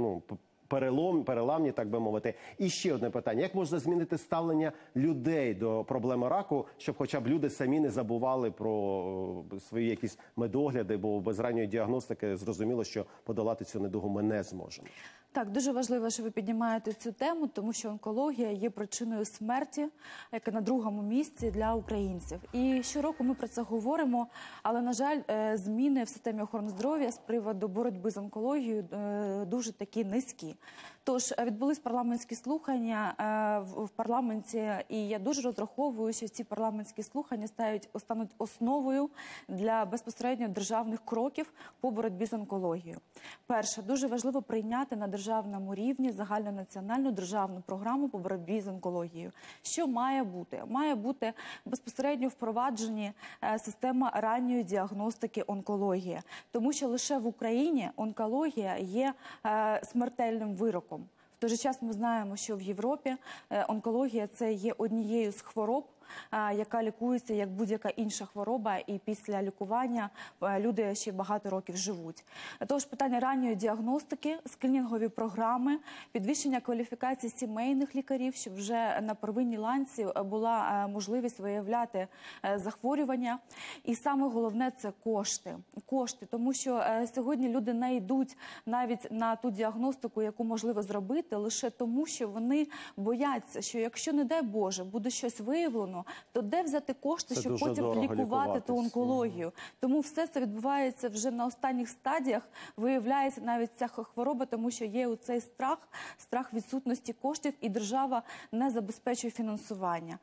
переламні, так би мовити. І ще одне питання. Як можна змінити ставлення людей до проблеми раку, щоб хоча б люди самі не забували про свої якісь медогляди, бо без ранньої діагностики зрозуміло, що подолати цю недугу ми не зможемо. Так, дуже важливо, що ви піднімаєте цю тему, тому що онкологія є причиною смерті, яка на другому місці для українців. І щороку ми про це говоримо, але, на жаль, зміни в системі охорони здоров'я з приводу боротьби з онкологією дуже такі низькі. Тож відбулись парламентські слухання в парламенті, і я дуже розраховую, що ці парламентські слухання стануть основою для безпосередньо державних кроків по боротьбі з онкологією. Перше, дуже важливо прийняти на державному рівні загальнонаціональну державну програму по боротьбі з онкологією. Що має бути? Має бути безпосередньо впроваджені система ранньої діагностики онкології, тому що лише в Україні онкологія є смертельним вироком. В той же час ми знаємо, що в Європі онкологія – це є однією з хвороб, яка лікується як будь-яка інша хвороба, і після лікування люди ще багато років живуть. Тож питання ранньої діагностики, скринінгові програми, підвищення кваліфікації сімейних лікарів, щоб вже на первинній ланці була можливість виявляти захворювання. І саме головне – це кошти. Кошти, тому що сьогодні люди не йдуть навіть на ту діагностику, яку можливо зробити, лише тому, що вони бояться, що якщо, не дай Боже, буде щось виявлено, то де взяти кошти, щоб потім лікувати ту онкологію? Тому все це відбувається вже на останніх стадіях, виявляється навіть ця хвороба, тому що є оцей страх відсутності коштів, і держава не забезпечує фінансування.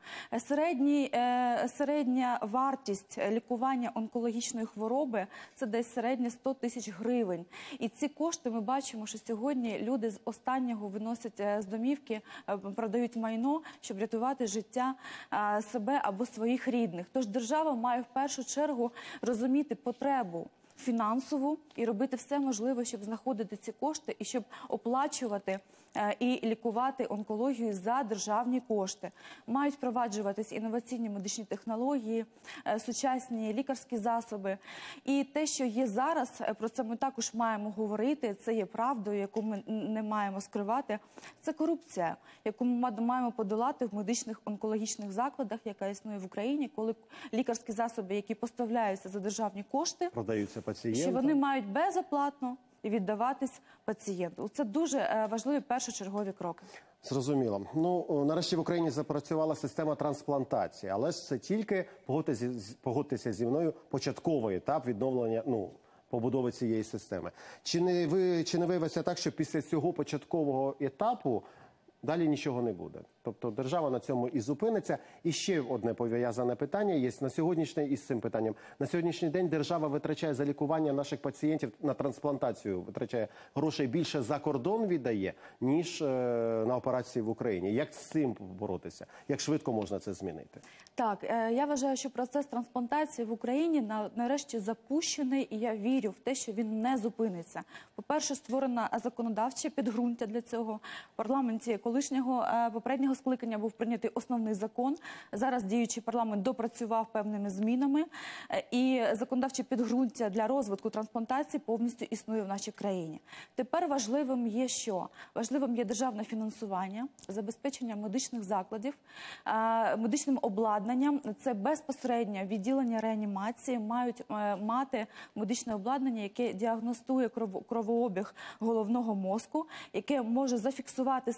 Середня вартість лікування онкологічної хвороби – це десь середня 100 тисяч гривень. І ці кошти ми бачимо, що сьогодні люди з останнього виносять з домівки, продають майно, щоб рятувати життя себе або своїх рідних. Тож держава має в першу чергу розуміти потребу фінансову і робити все можливе, щоб знаходити ці кошти і щоб оплачувати і лікувати онкологію за державні кошти. Мають впроваджуватись інноваційні медичні технології, сучасні лікарські засоби. І те, що є зараз, про це ми також маємо говорити, це є правдою, яку ми не маємо скривати. Це корупція, яку ми маємо подолати в медичних онкологічних закладах, яка існує в Україні, коли лікарські засоби, які поставляються за державні кошти, продаються пацієнтам, що вони мають безоплатно і віддаватись пацієнту. Це дуже важливі першочергові кроки. Зрозуміло. Нарешті в Україні запрацювала система трансплантації, але ж це тільки, погодьтеся зі мною, початковий етап відновлення, побудови цієї системи. Чи не виявиться так, що після цього початкового етапу далі нічого не буде? Тобто держава на цьому і зупиниться. І ще одне пов'язане питання є на сьогоднішній із цим питанням. На сьогоднішній день держава витрачає за лікування наших пацієнтів на трансплантацію, витрачає грошей більше за кордон віддає, ніж на операції в Україні. Як з цим боротися? Як швидко можна це змінити? Так, я вважаю, що процес трансплантації в Україні нарешті запущений, і я вірю в те, що він не зупиниться. По-перше, створено законодавче підґрунтя для цього. В парламенті попереднього скликання був прийнятий основний закон. Зараз діючий парламент допрацював певними змінами. І законодавче підґрунтя для розвитку трансплантації повністю існує в нашій країні. Тепер важливим є що? Важливим є державне фінансування, забезпечення медичних закладів, медичним обладнанням. Це безпосередньо відділення реанімації мають мати медичне обладнання, яке діагностує кровообіг головного мозку, яке може зафіксувати смерть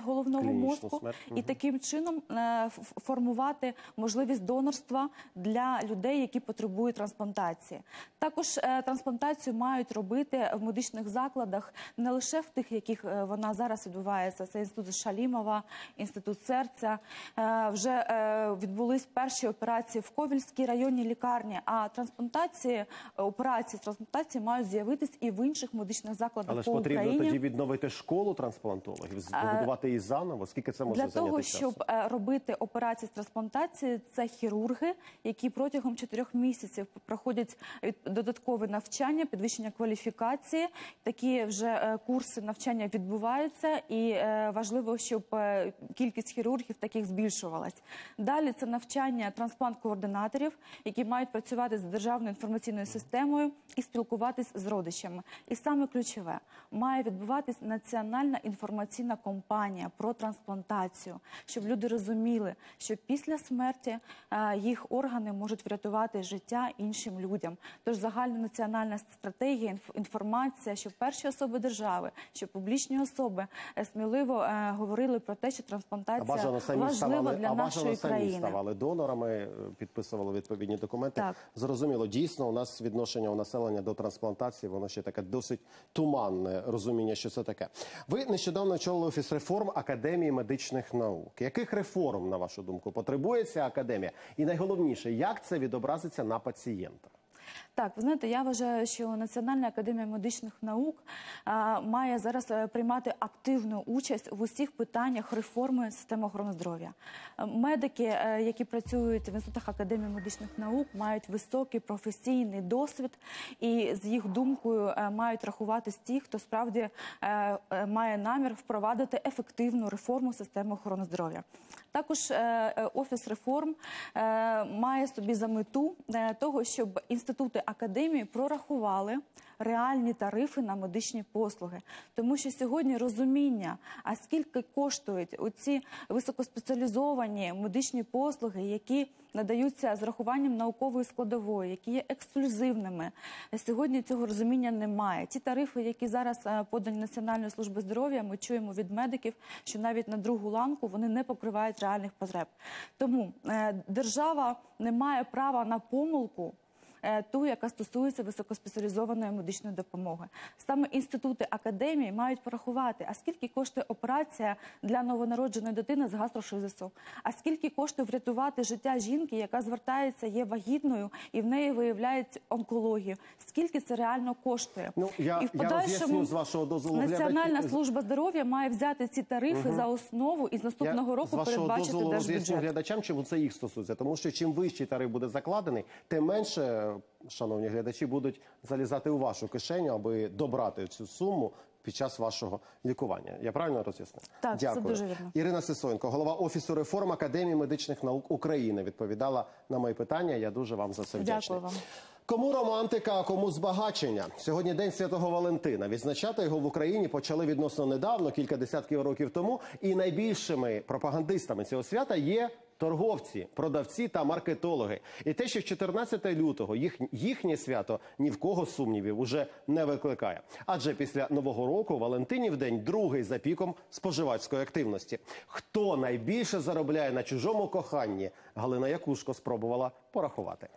головного Клінічну мозку смерть. і таким чином формувати можливість донорства для людей, які потребують трансплантації. Також трансплантацію мають робити в медичних закладах не лише в тих, яких вона зараз відбувається. Це інститут Шалімова, інститут серця. Вже відбулись перші операції в Ковельській районній лікарні, а операції з трансплантації мають з'явитись і в інших медичних закладах Але ж по потрібно Україні. тоді відновити школу трансплантологів, збудувати її заново. Скільки це може Для зайняти того, часу? щоб робити операції з трансплантації, це хірурги, які протягом 4 місяців проходять додаткове навчання, підвищення кваліфікації. Такі вже курси навчання відбуваються, і важливо, щоб кількість хірургів таких збільшувалась. Далі це навчання трансплант-координаторів, які мають працювати з державною інформаційною системою і спілкуватись з родичами. І саме ключове, має відбуватись національна інформаційна кампанія про трансплантацію, щоб люди розуміли, що після смерті їх органи можуть врятувати життя іншим людям. Тож загальнонаціональна стратегія, інформація, щоб перші особи держави, щоб публічні особи сміливо говорили про те, що трансплантація важлива для нашої країни. Ставали донорами, підписували відповідні документи. Так. Зрозуміло, дійсно, у нас відношення у населення до трансплантації, воно ще таке досить туманне розуміння, що це таке. Ви нещодавно очолили Офіс реформ Академії медичних наук. Яких реформ, на вашу думку, потребує ця академія? І найголовніше, як це відобразиться на пацієнтах? Так, ви знаєте, я вважаю, що Національна академія медичних наук має зараз приймати активну участь в усіх питаннях реформи системи охорони здоров'я. Медики, які працюють в інститутах Академії медичних наук, мають високий професійний досвід і, з їх думкою, мають рахуватись ті, хто справді має намір впровадити ефективну реформу системи охорони здоров'я. Також Офіс реформ має собі за мету того, щоб інститути академії прорахували реальні тарифи на медичні послуги. Тому що сьогодні розуміння, а скільки коштують оці високоспеціалізовані медичні послуги, які надаються з рахуванням наукової складової, які є ексклюзивними. Сьогодні цього розуміння немає. Ті тарифи, які зараз подані Національною службою здоров'я, ми чуємо від медиків, що навіть на другу ланку вони не покривають реальних потреб. Тому держава не має права на помилку, ту, яка стосується високоспеціалізованої медичної допомоги. Саме інститути академії мають порахувати, а скільки коштує операція для новонародженої дитини з гастрошизису, а скільки коштує врятувати життя жінки, яка звертається, є вагітною, і в неї виявляють онкологію. Скільки це реально коштує? І в подальшому з вашого дозволу, Національна служба здоров'я має взяти ці тарифи за основу і з наступного року передбачити держбюджет. Роз'ясню глядачам, чому це їх стосується. Тому що чим вищий тариф буде закладений, тим менше, шановні глядачі, будуть залізати у вашу кишеню, аби добрати цю суму під час вашого лікування. Я правильно роз'яснив? Так, дякую. це дуже вірно. Ірина Сисоєнко, голова Офісу реформ Академії медичних наук України, відповідала на мої питання. Я дуже вам за це вдячний. Дякую вам. Кому романтика, а кому збагачення? Сьогодні День Святого Валентина. Відзначати його в Україні почали відносно недавно, кілька десятків років тому. І найбільшими пропагандистами цього свята є торговці, продавці та маркетологи. І те, що 14 лютого їхнє свято ні в кого сумнівів уже не викликає. Адже після Нового року Валентинів день другий за піком споживацької активності. Хто найбільше заробляє на чужому коханні? Галина Якушко спробувала порахувати.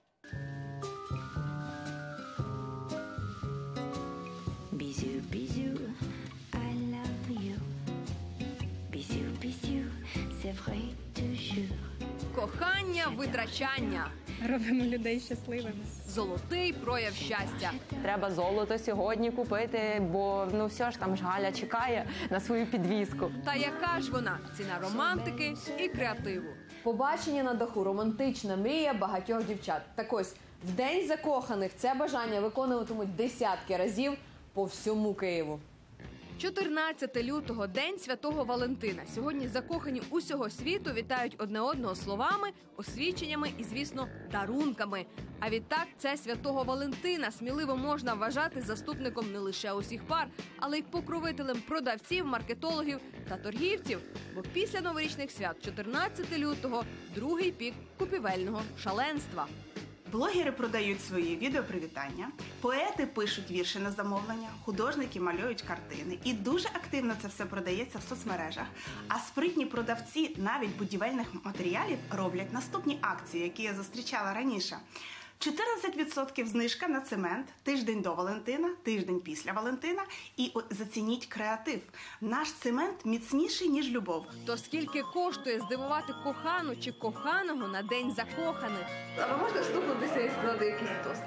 Bisous, bisous, I love you. Bisous, bisous, c'est vrai toujours. Кохання, витрачання. Робимо людей щасливими. Золотий прояв щастя. Треба золото сьогодні купити, бо все ж там ж Галя чекає на свою підвіску. Та яка ж вона? Ціна романтики і креативу. Побачення на даху – романтична мрія багатьох дівчат. Так ось, в День закоханих це бажання виконуватимуть десятки разів по всьому Києву. 14 лютого – День Святого Валентина. Сьогодні закохані усього світу вітають одне одного словами, освіченнями і, звісно, дарунками. А відтак це Святого Валентина сміливо можна вважати заступником не лише усіх пар, але й покровителем продавців, маркетологів та торгівців. Бо після новорічних свят 14 лютого – другий пік купівельного шаленства. Блогери продають свої відеопривітання, поети пишуть вірші на замовлення, художники малюють картини. І дуже активно це все продається в соцмережах. А спритні продавці навіть будівельних матеріалів роблять наступні акції, які я зустрічала раніше. 14% знижка на цемент, тиждень до Валентина, тиждень після Валентина. І зацініть креатив. Наш цемент міцніший, ніж любов. То скільки коштує здивувати кохану чи коханого на День закоханих? А ви можете стукнутися і сказати якийсь тост?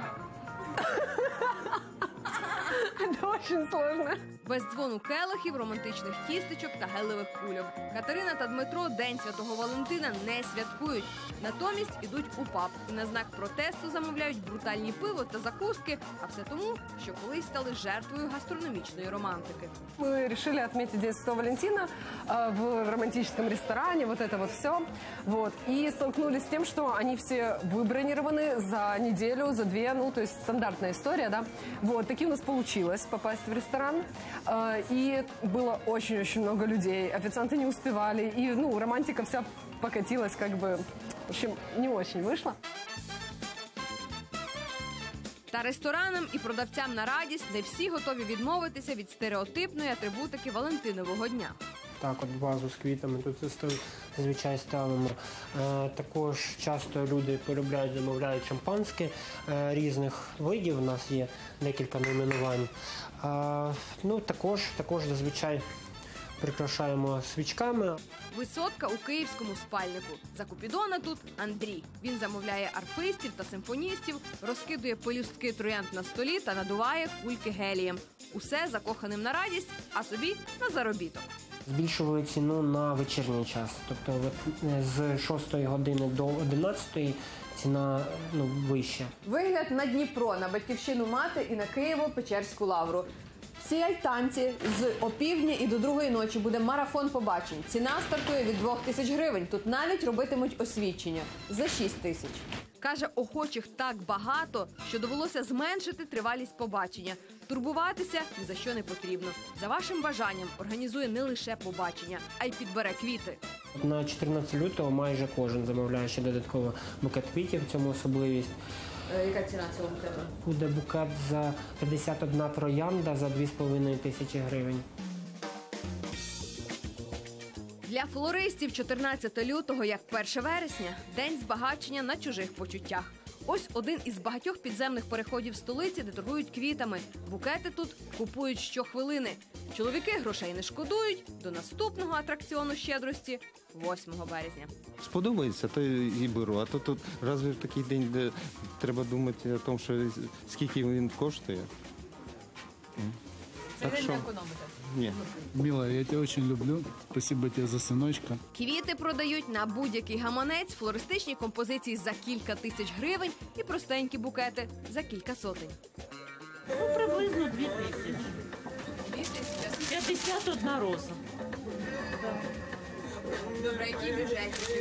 Это очень сложно. Без дзвону келихів, романтичних кістечок та гелевих кульок. Катерина та Дмитро День Святого Валентина не святкують. Натомість ідуть у паб і на знак протесту замовляють брутальні пиво та закуски. А все тому, що колись стали жертвою гастрономічної романтики. Мы решили отметить День Святого Валентина в романтическом ресторане, вот это вот все. Вот. И столкнулись с тем, что они все выбронированы за неделю, за две, ну, то есть стандартная история, да. Вот. Таки у нас получилось попасть в ресторан. И было очень-очень много людей. Официанты не успевали. И, ну, романтика вся покатилась, как бы, в общем, не очень вышла. Та ресторанам і продавцям на радість не всі готові відмовитися від стереотипної атрибутики Валентинового дня. Так, от вазу з квітами тут зазвичай ставимо. Також часто люди полюбляють, замовляють шампанське різних видів. У нас є декілька найменувань. Ну, також зазвичай прикрашаємо свічками. Висотка у київському спальнику. За Купідона тут Андрій. Він замовляє арфистів та симфоністів, розкидує пелюстки троянд на столі та надуває кульки гелієм. Усе закоханим на радість, а собі на заробіток. Збільшували ціну на вечірній час. Тобто з 6 години до 11 ціна вища. Вигляд на Дніпро, на Батьківщину мати і на Києво-Печерську лавру. В цій альтанці з опівдня і до 2-ї ночі буде марафон побачень. Ціна стартує від 2000 гривень. Тут навіть робитимуть освідчення за 6000. Каже, охочих так багато, що довелося зменшити тривалість побачення. Турбуватися ні за що не потрібно. За вашим бажанням організує не лише побачення, а й підбере квіти. На 14 лютого майже кожен замовляє ще додатково букет квітів, в цьому особливість. Яка ціна цього букету? Буде букет за 51 троянда за 2500 гривень. Для флористів 14 лютого, як 1 вересня, день збагачення на чужих почуттях. Ось один із багатьох підземних переходів столиці, де торгують квітами. Букети тут купують щохвилини. Чоловіки грошей не шкодують. До наступного атракціону щедрості 8 березня. Сподобається, то і беру. А то тут разве в такий день, де треба думати о тому, що скільки він коштує. Це ви не економите? Ні. Мила, я тебе дуже люблю. Спасибо тебе за синочка. Квіти продають на будь-який гаманець, флористичні композиції за кілька тисяч гривень і простенькі букети за кілька сотень. Ну, приблизно 2000. 51 роза. Добре, які бюджетні?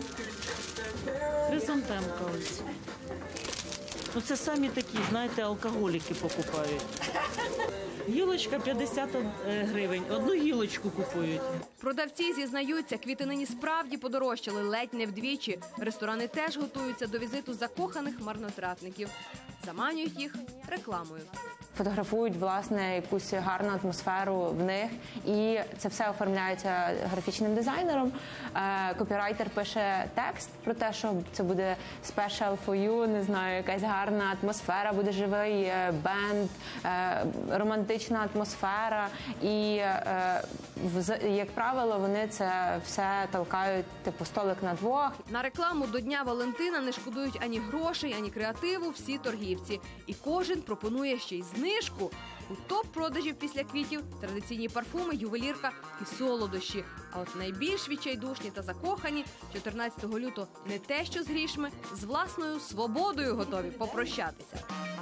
Хризантемка ось. Ну, це самі такі, знаєте, алкоголіки покупають. Гілочка 50 гривень. Одну гілочку купують. Продавці зізнаються, квіти нині справді подорожчали ледь не вдвічі. Ресторани теж готуються до візиту закоханих марнотратників. Заманюють їх рекламою. Фотографують, власне, якусь гарну атмосферу в них. І це все оформляється графічним дизайнером. Копірайтер пише текст про те, що це буде special for you, не знаю, якась гарна атмосфера, буде живий бенд, романтична атмосфера. І, як правило, вони це все толкають, типу, столик на двох. На рекламу до Дня Валентина не шкодують ані грошей, ані креативу всі торгівці. І кожен пропонує ще й знижку. У топ-продажів після квітів традиційні парфуми, ювелірка і солодощі. А от найбільш відчайдушні та закохані 14 лютого не те що з грішми, з власною свободою готові попрощатися.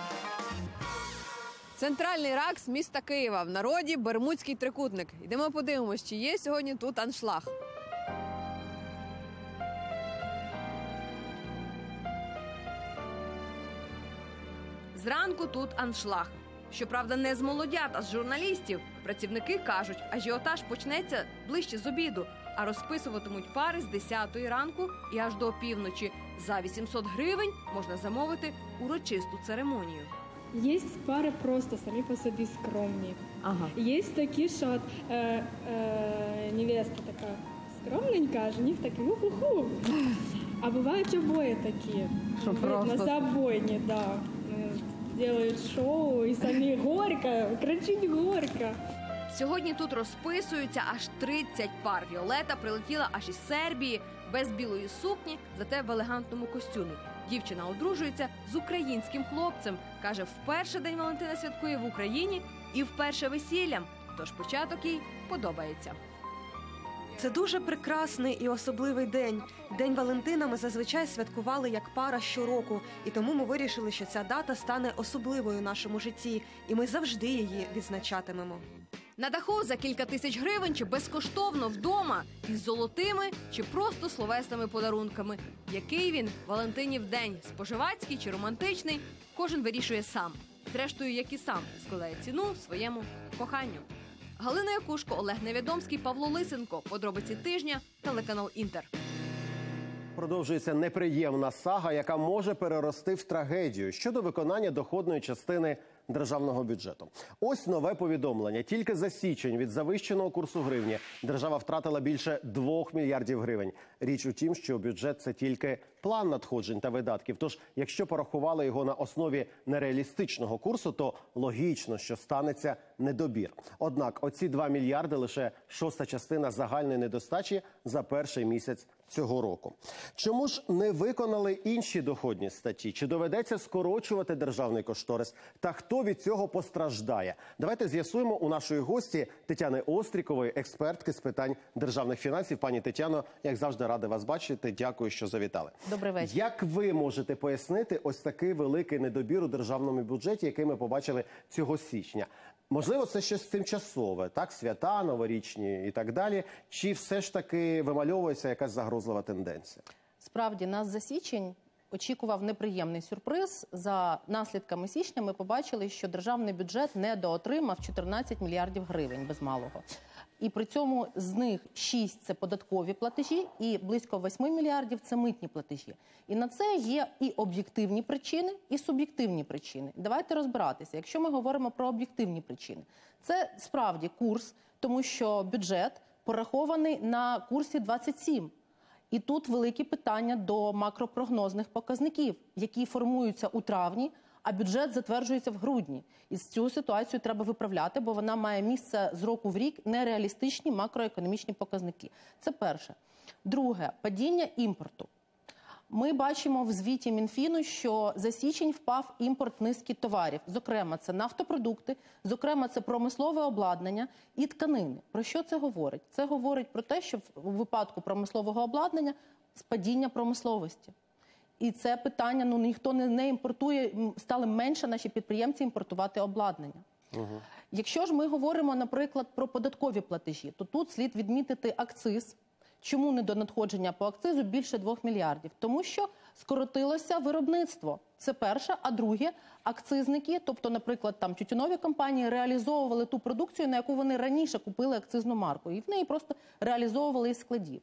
Центральний ракс міста Києва. В народі Бермудський трикутник. Йдемо подивимось, чи є сьогодні тут аншлаг. Зранку тут аншлаг. Щоправда, не з молодят, а з журналістів. Працівники кажуть, ажіотаж почнеться ближче з обіду, а розписуватимуть пари з 10-ї ранку і аж до опівночі. За 800 гривень можна замовити урочисту церемонію. Есть пары просто самі по собі скромні. Ага. Есть такі, що от, невеста така скромненька, а жених такий ху-ху-ху. А бувають обоє такі. Що просто? На забойні, да. Делають шоу і самі горько, кричить горько. Сьогодні тут розписуються аж 30 пар. Віолета прилетіла аж із Сербії, без білої сукні, зате в елегантному костюмі. Дівчина одружується з українським хлопцем. Каже, вперше День Валентина святкує в Україні і вперше весіллям. Тож початок їй подобається. Це дуже прекрасний і особливий день. День Валентина ми зазвичай святкували як пара щороку. І тому ми вирішили, що ця дата стане особливою в нашому житті. І ми завжди її відзначатимемо. На даху за кілька тисяч гривень чи безкоштовно вдома, із золотими чи просто словесними подарунками. Який він Валентинів день, споживацький чи романтичний, кожен вирішує сам. Зрештою, як і сам складає ціну своєму коханню. Галина Якушко, Олег Невідомський, Павло Лисенко. Подробиці тижня, телеканал Інтер. Продовжується неприємна сага, яка може перерости в трагедію щодо виконання доходної частини державного бюджету. Ось нове повідомлення. Тільки за січень від завищеного курсу гривні держава втратила більше 2 мільярдів гривень. Річ у тім, що бюджет – це тільки план надходжень та видатків. Тож, якщо порахували його на основі нереалістичного курсу, то логічно, що станеться недобір. Однак оці 2 мільярди – лише 6-та частина загальної недостачі за перший місяць цього року. Чому ж не виконали інші доходні статті? Чи доведеться скорочувати державний кошторис? Та хто від цього постраждає? Давайте з'ясуємо у нашої гості Тетяни Острікової, експертки з питань державних фінансів. Пані Тетяно, як завжди, рада вас бачити. Дякую, що завітали. Добрий вечір. Як ви можете пояснити ось такий великий недобір у державному бюджеті, який ми побачили цього січня? Можливо, це щось тимчасове, так? Свята, новорічні і так далі. Чи все ж таки вимальовується якась загрозлива тенденція? Справді, нас за січень очікував неприємний сюрприз. За наслідками січня ми побачили, що державний бюджет недоотримав 14 мільярдів гривень без малого. І при цьому з них 6 – це податкові платежі і близько 8 мільярдів – це митні платежі. І на це є і об'єктивні причини, і суб'єктивні причини. Давайте розбиратися. Якщо ми говоримо про об'єктивні причини, це справді курс, тому що бюджет порахований на курсі 27. І тут великі питання до макропрогнозних показників, які формуються у травні, а бюджет затверджується в грудні. І цю ситуацію треба виправляти, бо вона має місце з року в рік нереалістичні макроекономічні показники. Це перше. Друге – падіння імпорту. Ми бачимо в звіті Мінфіну, що за січень впав імпорт низки товарів. Зокрема, це нафтопродукти, зокрема, це промислове обладнання і тканини. Про що це говорить? Це говорить про те, що в випадку промислового обладнання падіння промисловості. І це питання, ніхто не імпортує, стали менше наші підприємці імпортувати обладнання. Якщо ж ми говоримо, наприклад, про податкові платежі, то тут слід відмітити акциз. Чому недонадходження по акцизу більше 2 мільярдів? Тому що скоротилося виробництво. Це перше. А друге, акцизники, тобто, наприклад, там тютюнові компанії реалізовували ту продукцію, на яку вони раніше купили акцизну марку. І в неї просто реалізовували із складів.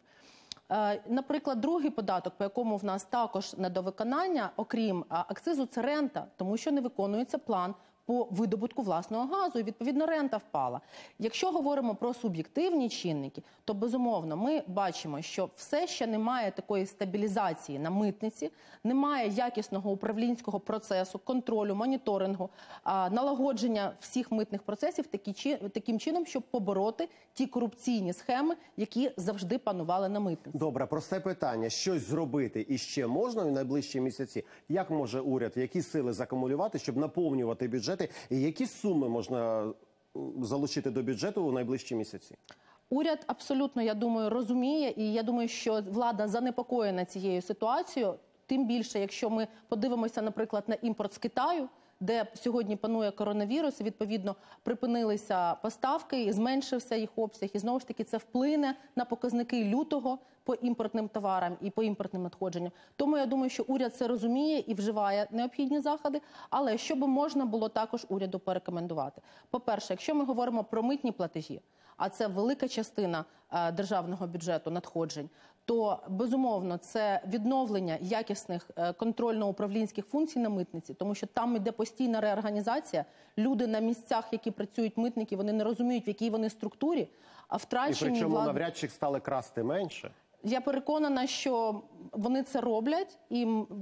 Наприклад, другий податок, по якому в нас також недовиконання, окрім акцизу, це рента, тому що не виконується план по видобутку власного газу, і, відповідно, рента впала. Якщо говоримо про суб'єктивні чинники, то, безумовно, ми бачимо, що все ще немає такої стабілізації на митниці, немає якісного управлінського процесу, контролю, моніторингу, налагодження всіх митних процесів таким чином, щоб побороти ті корупційні схеми, які завжди панували на митниці. Добре, просте питання. Щось зробити і ще можна в найближчі місяці? Як може уряд, які сили закумулювати, щоб наповнювати бюджети? І які суми можна залучити до бюджету у найближчі місяці? Уряд абсолютно, я думаю, розуміє, і я думаю, що влада занепокоєна цією ситуацією. Тим більше, якщо ми подивимося, наприклад, на імпорт з Китаю, де сьогодні панує коронавірус, і, відповідно, припинилися поставки, і зменшився їх обсяг. І, знову ж таки, це вплине на показники лютого по імпортним товарам і по імпортним надходженням. Тому я думаю, що уряд це розуміє і вживає необхідні заходи. Але що би можна було також уряду порекомендувати? По-перше, якщо ми говоримо про митні платежі, а це велика частина державного бюджету надходжень, то, безумовно, це відновлення якісних контрольно-управлінських функцій на митниці, тому що там йде постійна реорганізація. Люди на місцях, які працюють митники, вони не розуміють, в якій вони структурі, а втрачені... І причому навряд чи стали красти менше. Я переконана, що вони це роблять і,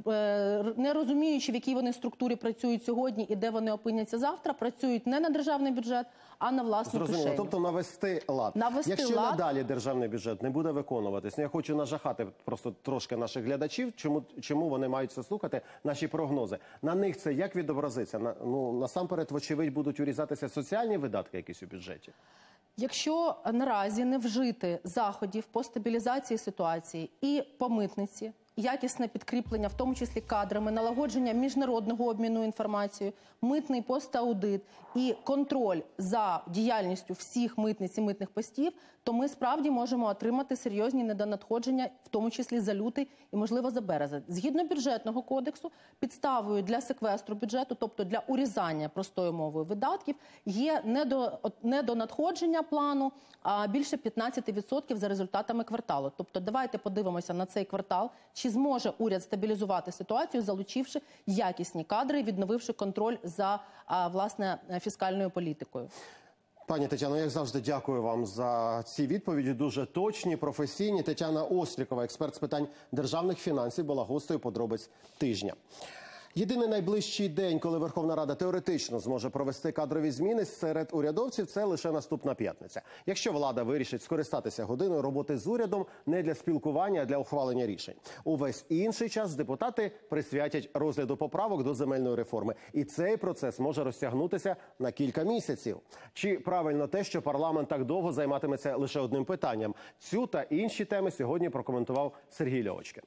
не розуміючи, в якій вони структурі працюють сьогодні і де вони опиняться завтра, працюють не на державний бюджет, а на власну кишеню. Зрозуміло. Тобто навести лад. Якщо лад. надалі державний бюджет не буде виконуватись, я хочу нажахати просто трошки наших глядачів, чому вони мають це слухати, наші прогнози. На них це як відобразиться? Насамперед, вочевидь, будуть урізатися соціальні видатки якісь у бюджеті? Якщо наразі не вжити заходів по стабілізації ситуації і по митниці, якісне підкріплення, в тому числі кадрами, налагодження міжнародного обміну інформацією, митний пост-аудит і контроль за діяльністю всіх митниць і митних постів, то ми справді можемо отримати серйозні недонадходження, в тому числі за лютий і, можливо, за березень. Згідно бюджетного кодексу, підставою для секвестру бюджету, тобто для урізання, простою мовою, видатків, є недонадходження плану більше 15% за результатами кварталу. Тобто давайте подивимося на цей квартал, чи зможе уряд стабілізувати ситуацію, залучивши якісні кадри, відновивши контроль за, власне, фіскальною політикою. Пані Тетяно, як завжди, дякую вам за ці відповіді. Дуже точні, професійні. Тетяна Острікова, експерт з питань державних фінансів, була гостею «Подробиць тижня». Єдиний найближчий день, коли Верховна Рада теоретично зможе провести кадрові зміни серед урядовців, це лише наступна п'ятниця. Якщо влада вирішить скористатися годиною роботи з урядом не для спілкування, а для ухвалення рішень. Увесь інший час депутати присвятять розгляду поправок до земельної реформи. І цей процес може розтягнутися на кілька місяців. Чи правильно те, що парламент так довго займатиметься лише одним питанням? Цю та інші теми сьогодні прокоментував Сергій Льовочкін.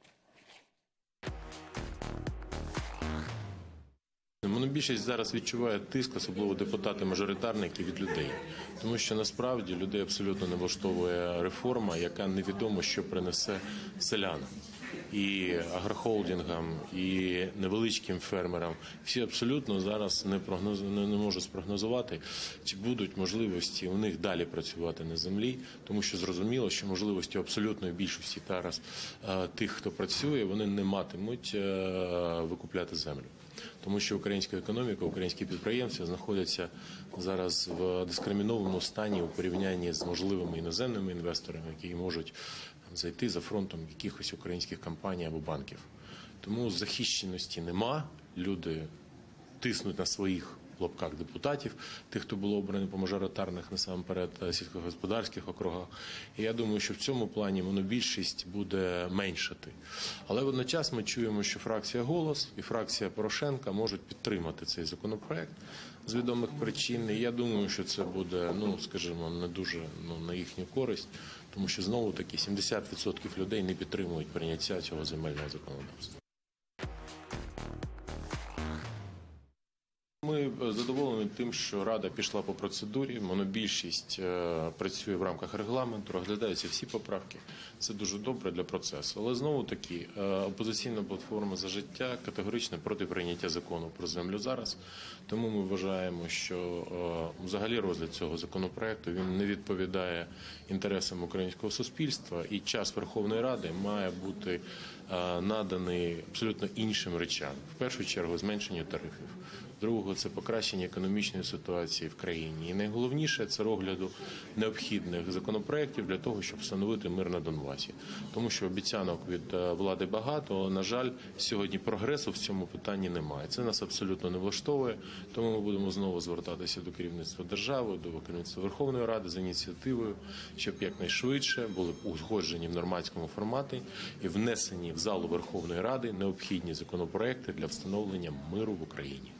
Монобільшість зараз відчуває тиск, особливо депутати-мажоритарники, від людей. Тому що насправді людей абсолютно не влаштовує реформа, яка невідомо, що принесе селянам. І агрохолдингам, і невеличким фермерам. Всі абсолютно зараз не можуть спрогнозувати, чи будуть можливості у них далі працювати на землі, тому що зрозуміло, що можливості абсолютної більшості зараз тих, хто працює, вони не матимуть викупляти землю. Тому що українська економіка, українські підприємці знаходяться зараз в дискримінованому стані у порівнянні з можливими іноземними інвесторами, які можуть зайти за фронтом якихось українських компаній або банків. Тому захищеності нема, люди тиснуть на своїх в лапках депутатів, тих, хто було обраний по мажоритарних, насамперед, сільськогосподарських округах. І я думаю, що в цьому плані монобільшість буде меншати. Але водночас ми чуємо, що фракція «Голос» і фракція Порошенка можуть підтримати цей законопроект з відомих причин. І я думаю, що це буде, скажімо, не дуже на їхню користь, тому що, знову-таки, 70% людей не підтримують прийняття цього земельного законодавства. Ми задоволені тим, що Рада пішла по процедурі, монобільшість працює в рамках регламенту, розглядаються всі поправки. Це дуже добре для процесу. Але знову-таки опозиційна платформа «За життя» категорично проти прийняття закону про землю зараз. Тому ми вважаємо, що взагалі розгляд цього законопроекту він не відповідає інтересам українського суспільства, і час Верховної Ради має бути наданий абсолютно іншим речам. В першу чергу зменшенню тарифів. Другого – це покращення економічної ситуації в країні. І найголовніше – це розгляду необхідних законопроєктів для того, щоб встановити мир на Донбасі. Тому що обіцянок від влади багато, але, на жаль, сьогодні прогресу в цьому питанні немає. Це нас абсолютно не влаштовує, тому ми будемо знову звертатися до керівництва держави, до керівництва Верховної Ради з ініціативою, щоб якнайшвидше були узгоджені в нормандському форматі і внесені в залу Верховної Ради необхідні законопроєкти для встановлення миру в Україні.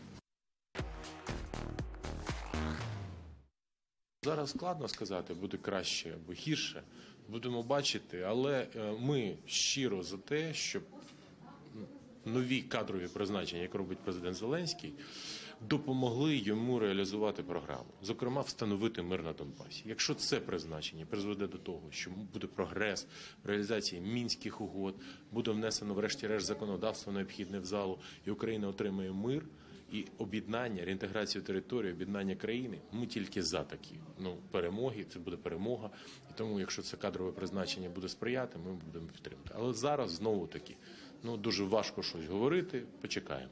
Зараз складно сказати, буде краще або гірше, будемо бачити, але ми щиро за те, щоб нові кадрові призначення, як робить президент Зеленський, допомогли йому реалізувати програму, зокрема встановити мир на Донбасі. Якщо це призначення призведе до того, що буде прогрес в реалізації Мінських угод, буде внесено врешті-решт законодавство необхідне в залу, і Україна отримає мир, і об'єднання, реінтеграцію території, об'єднання країни, ми тільки за такі. Перемоги, це буде перемога. І тому, якщо це кадрове призначення буде сприяти, ми будемо підтримувати. Але зараз, знову таки, дуже важко щось говорити, почекаємо.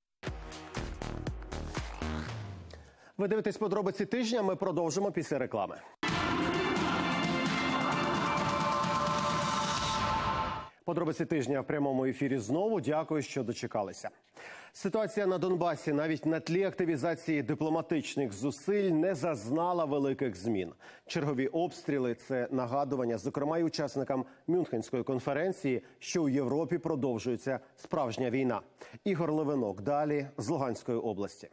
Ви дивитесь подробиці тижня, ми продовжимо після реклами. Подробиці тижня в прямому ефірі знову. Дякую, що дочекалися. Ситуація на Донбасі навіть на тлі активізації дипломатичних зусиль не зазнала великих змін. Чергові обстріли – це нагадування, зокрема й учасникам Мюнхенської конференції, що у Європі продовжується справжня війна. Ігор Левинок далі з Луганської області.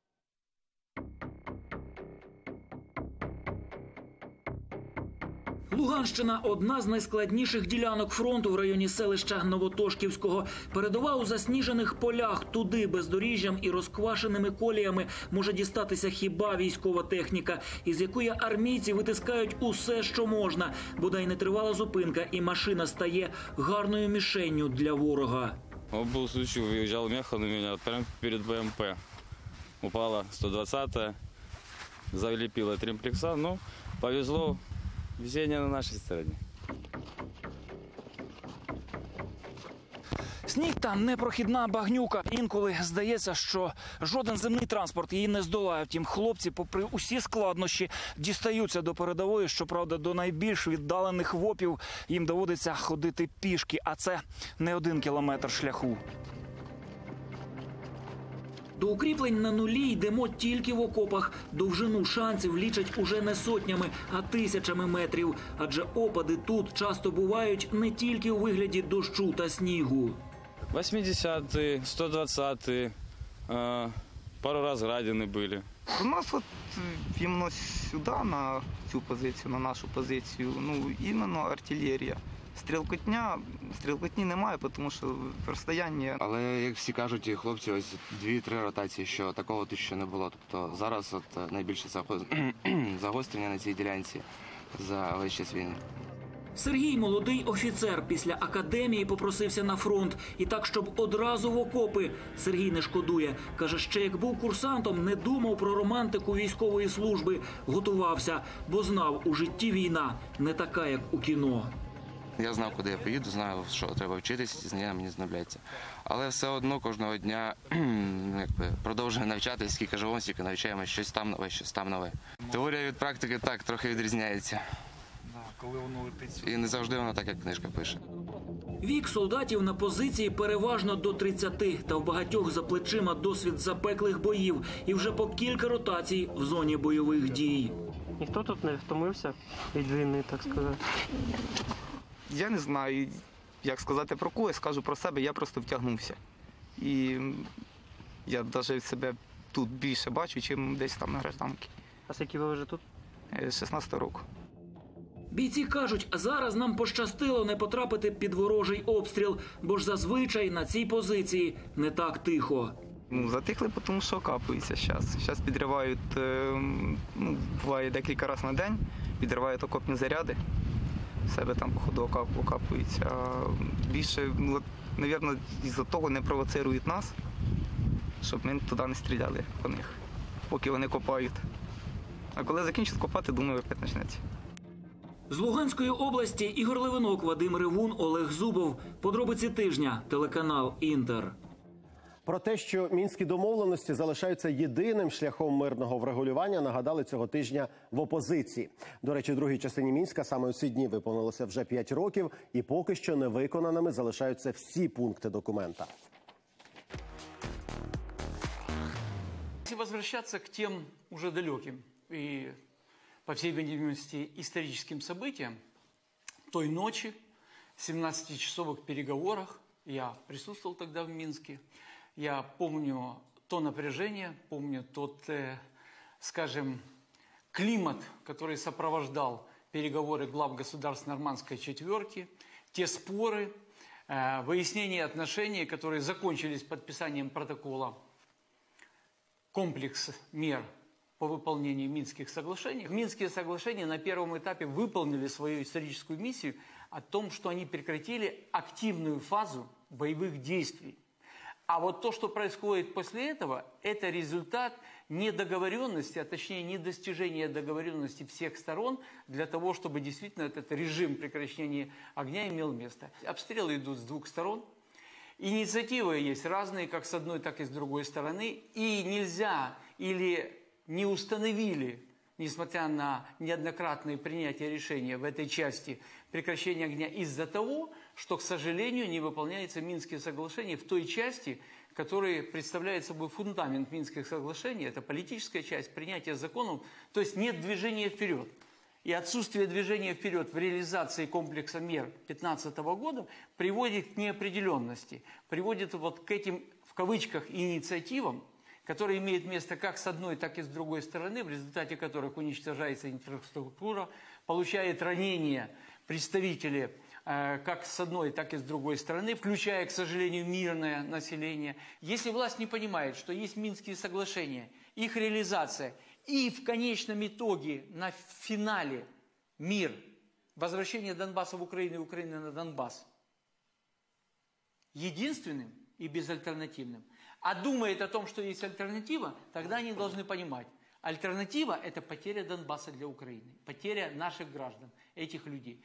Луганщина – одна з найскладніших ділянок фронту в районі селища Новотошківського. Передова у засніжених полях. Туди бездоріжжям і розквашеними коліями може дістатися хіба військова техніка, із якої армійці витискають усе, що можна. Бодай нетривала зупинка, і машина стає гарною мішенню для ворога. Був случай, виїжджав меха на мене прямо перед БМП. Упала 120-та, залепила тримплекса, повезло. Везение на нашій стороні. Сніг та непрохідна багнюка. Інколи здається, що жоден земний транспорт її не здолає. Втім, хлопці, попри усі складнощі, дістаються до передової. Щоправда, до найбільш віддалених ВОПів їм доводиться ходити пішки, а це не 1 кілометр шляху. До укріплень на нулі йдемо тільки в окопах. Довжину шансів лічать уже не сотнями, а тисячами метрів. Адже опади тут часто бувають не тільки у вигляді дощу та снігу. 80-ті, 120-ті, пару раз градини були. У нас іменно сюди, на цю позицію, на нашу позицію, іменно артилерія. Стрілкотні немає, тому що розстояння. Але, як всі кажуть, хлопці, ось 2-3 ротації, що такого тут ще не було. Тобто зараз найбільше загострення на цій ділянці за весь час війни. Сергій – молодий офіцер. Після академії попросився на фронт. І так, щоб одразу в окопи. Сергій не шкодує. Каже, ще як був курсантом, не думав про романтику військової служби. Готувався, бо знав, у житті війна не така, як у кіно. Я знав, куди я поїду, знаю, що треба вчитись, знання мені знадобляться. Але все одно кожного дня продовжую навчатись, скільки живемо, стільки навчаємося, щось там нове. Теорія від практики так, трохи відрізняється. І не завжди вона так, як книжка пише. Вік солдатів на позиції переважно до 30, та в багатьох за плечима досвід запеклих боїв і вже по кілька ротацій в зоні бойових дій. Ніхто тут не втомився від війни, так сказати? Я не знаю, як сказати про когось, скажу про себе, я просто втягнувся. І я навіть себе тут більше бачу, ніж десь там на гражданці. А скільки ви вже тут? 16 року. Бійці кажуть, зараз нам пощастило не потрапити під ворожий обстріл, бо ж зазвичай на цій позиції не так тихо. Затихли, тому що окапуються зараз. Зараз підривають, буває декілька разів на день, підривають окопні заряди. Себе там, походу, окапуються. Більше, мабуть, із-за того не провоцирують нас, щоб ми туди не стріляли по них, поки вони копають. А коли закінчать копати, думаю, опять почнеться. З Луганської області Ігор Левинок, Вадим Ревун, Олег Зубов. Подробиці тижня. Телеканал «Інтер». Про те, що мінські домовленості залишаються єдиним шляхом мирного врегулювання, нагадали цього тижня в опозиції. До речі, другій частині Мінська саме у ці дні виповнилося вже 5 років, і поки що невиконаними залишаються всі пункти документа. Если возвращаться к тем уже далеким и, по всей видимости, историческим событиям, той ночи, 17-часовых переговорах, я присутствовал тогда в Минске, я помню то напряжение, помню тот, скажем, климат, который сопровождал переговоры глав государств Нормандской четверки, те споры, выяснение отношений, которые закончились подписанием протокола, комплекс мер по выполнению Минских соглашений. Минские соглашения на первом этапе выполнили свою историческую миссию о том, что они прекратили активную фазу боевых действий. А вот то, что происходит после этого, это результат недоговоренности, а точнее недостижения договоренности всех сторон для того, чтобы действительно этот режим прекращения огня имел место. Обстрелы идут с двух сторон. Инициативы есть разные, как с одной, так и с другой стороны. И нельзя или не установили, несмотря на неоднократные принятия решения в этой части прекращения огня, из-за того, что, к сожалению, не выполняются Минские соглашения в той части, которая представляет собой фундамент Минских соглашений. Это политическая часть, принятия законов, то есть нет движения вперед. И отсутствие движения вперед в реализации комплекса мер 2015 года приводит к неопределенности, приводит вот к этим, в кавычках, инициативам, которые имеют место как с одной, так и с другой стороны, в результате которых уничтожается инфраструктура, получают ранения представители как с одной, так и с другой стороны, включая, к сожалению, мирное население. Если власть не понимает, что есть Минские соглашения, их реализация и в конечном итоге на финале мир, возвращение Донбасса в Украину и Украины на Донбасс, единственным и безальтернативным, а думает о том, что есть альтернатива, тогда они должны понимать, альтернатива – это потеря Донбасса для Украины, потеря наших граждан, этих людей.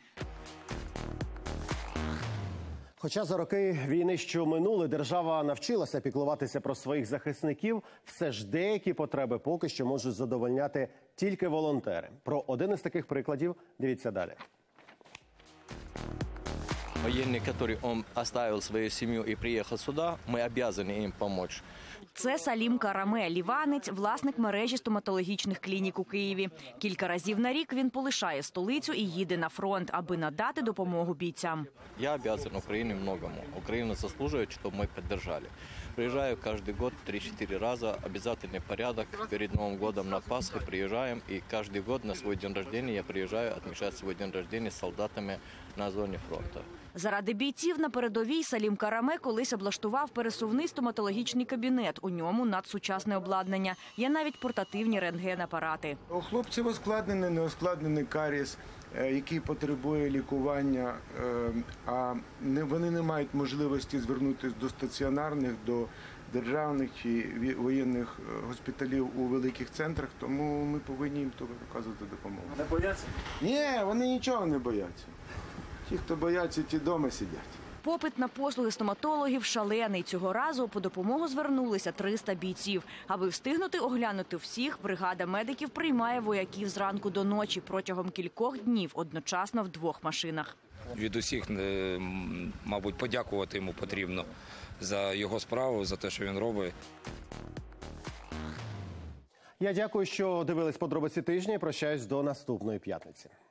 Хоча за роки війни, що минули, держава навчилася піклуватися про своїх захисників, все ж деякі потреби поки що можуть задовольняти тільки волонтери. Про один із таких прикладів дивіться далі. Военный, который он оставил свою семью и приехал сюда, мы обязаны им помочь. Це Салім Караме, ліванець, власник мережі стоматологічних клінік у Києві. Кілька разів на рік він полишає столицю і їде на фронт, аби надати допомогу бійцям. Я обязан Украине многому. Украина заслуживает, чтобы мы поддержали. Приезжаю каждый год 3-4 раза, обязательный порядок. Перед Новым годом на Пасху приезжаем, и каждый год на свой день рождения я приезжаю отмечать свой день рождения с солдатами на зоне фронта. Заради бійців на передовій Салім Караме колись облаштував пересувний стоматологічний кабінет. У ньому надсучасне обладнання. Є навіть портативні рентген-апарати. У хлопців ускладнений, неускладнений карієс, який потребує лікування, а вони не мають можливості звернутися до стаціонарних, до державних чи воєнних госпіталів у великих центрах, тому ми повинні їм оказувати допомогу. Не бояться? Ні, вони нічого не бояться. Ті, хто бояться, ті вдома сидять. Попит на послуги стоматологів шалений. Цього разу по допомогу звернулися 300 бійців. Аби встигнути оглянути всіх, бригада медиків приймає вояків зранку до ночі протягом кількох днів, одночасно в 2 машинах. Від усіх, мабуть, подякувати йому потрібно за його справу, за те, що він робить. Я дякую, що дивились подробиці тижня і прощаюсь до наступної п'ятниці.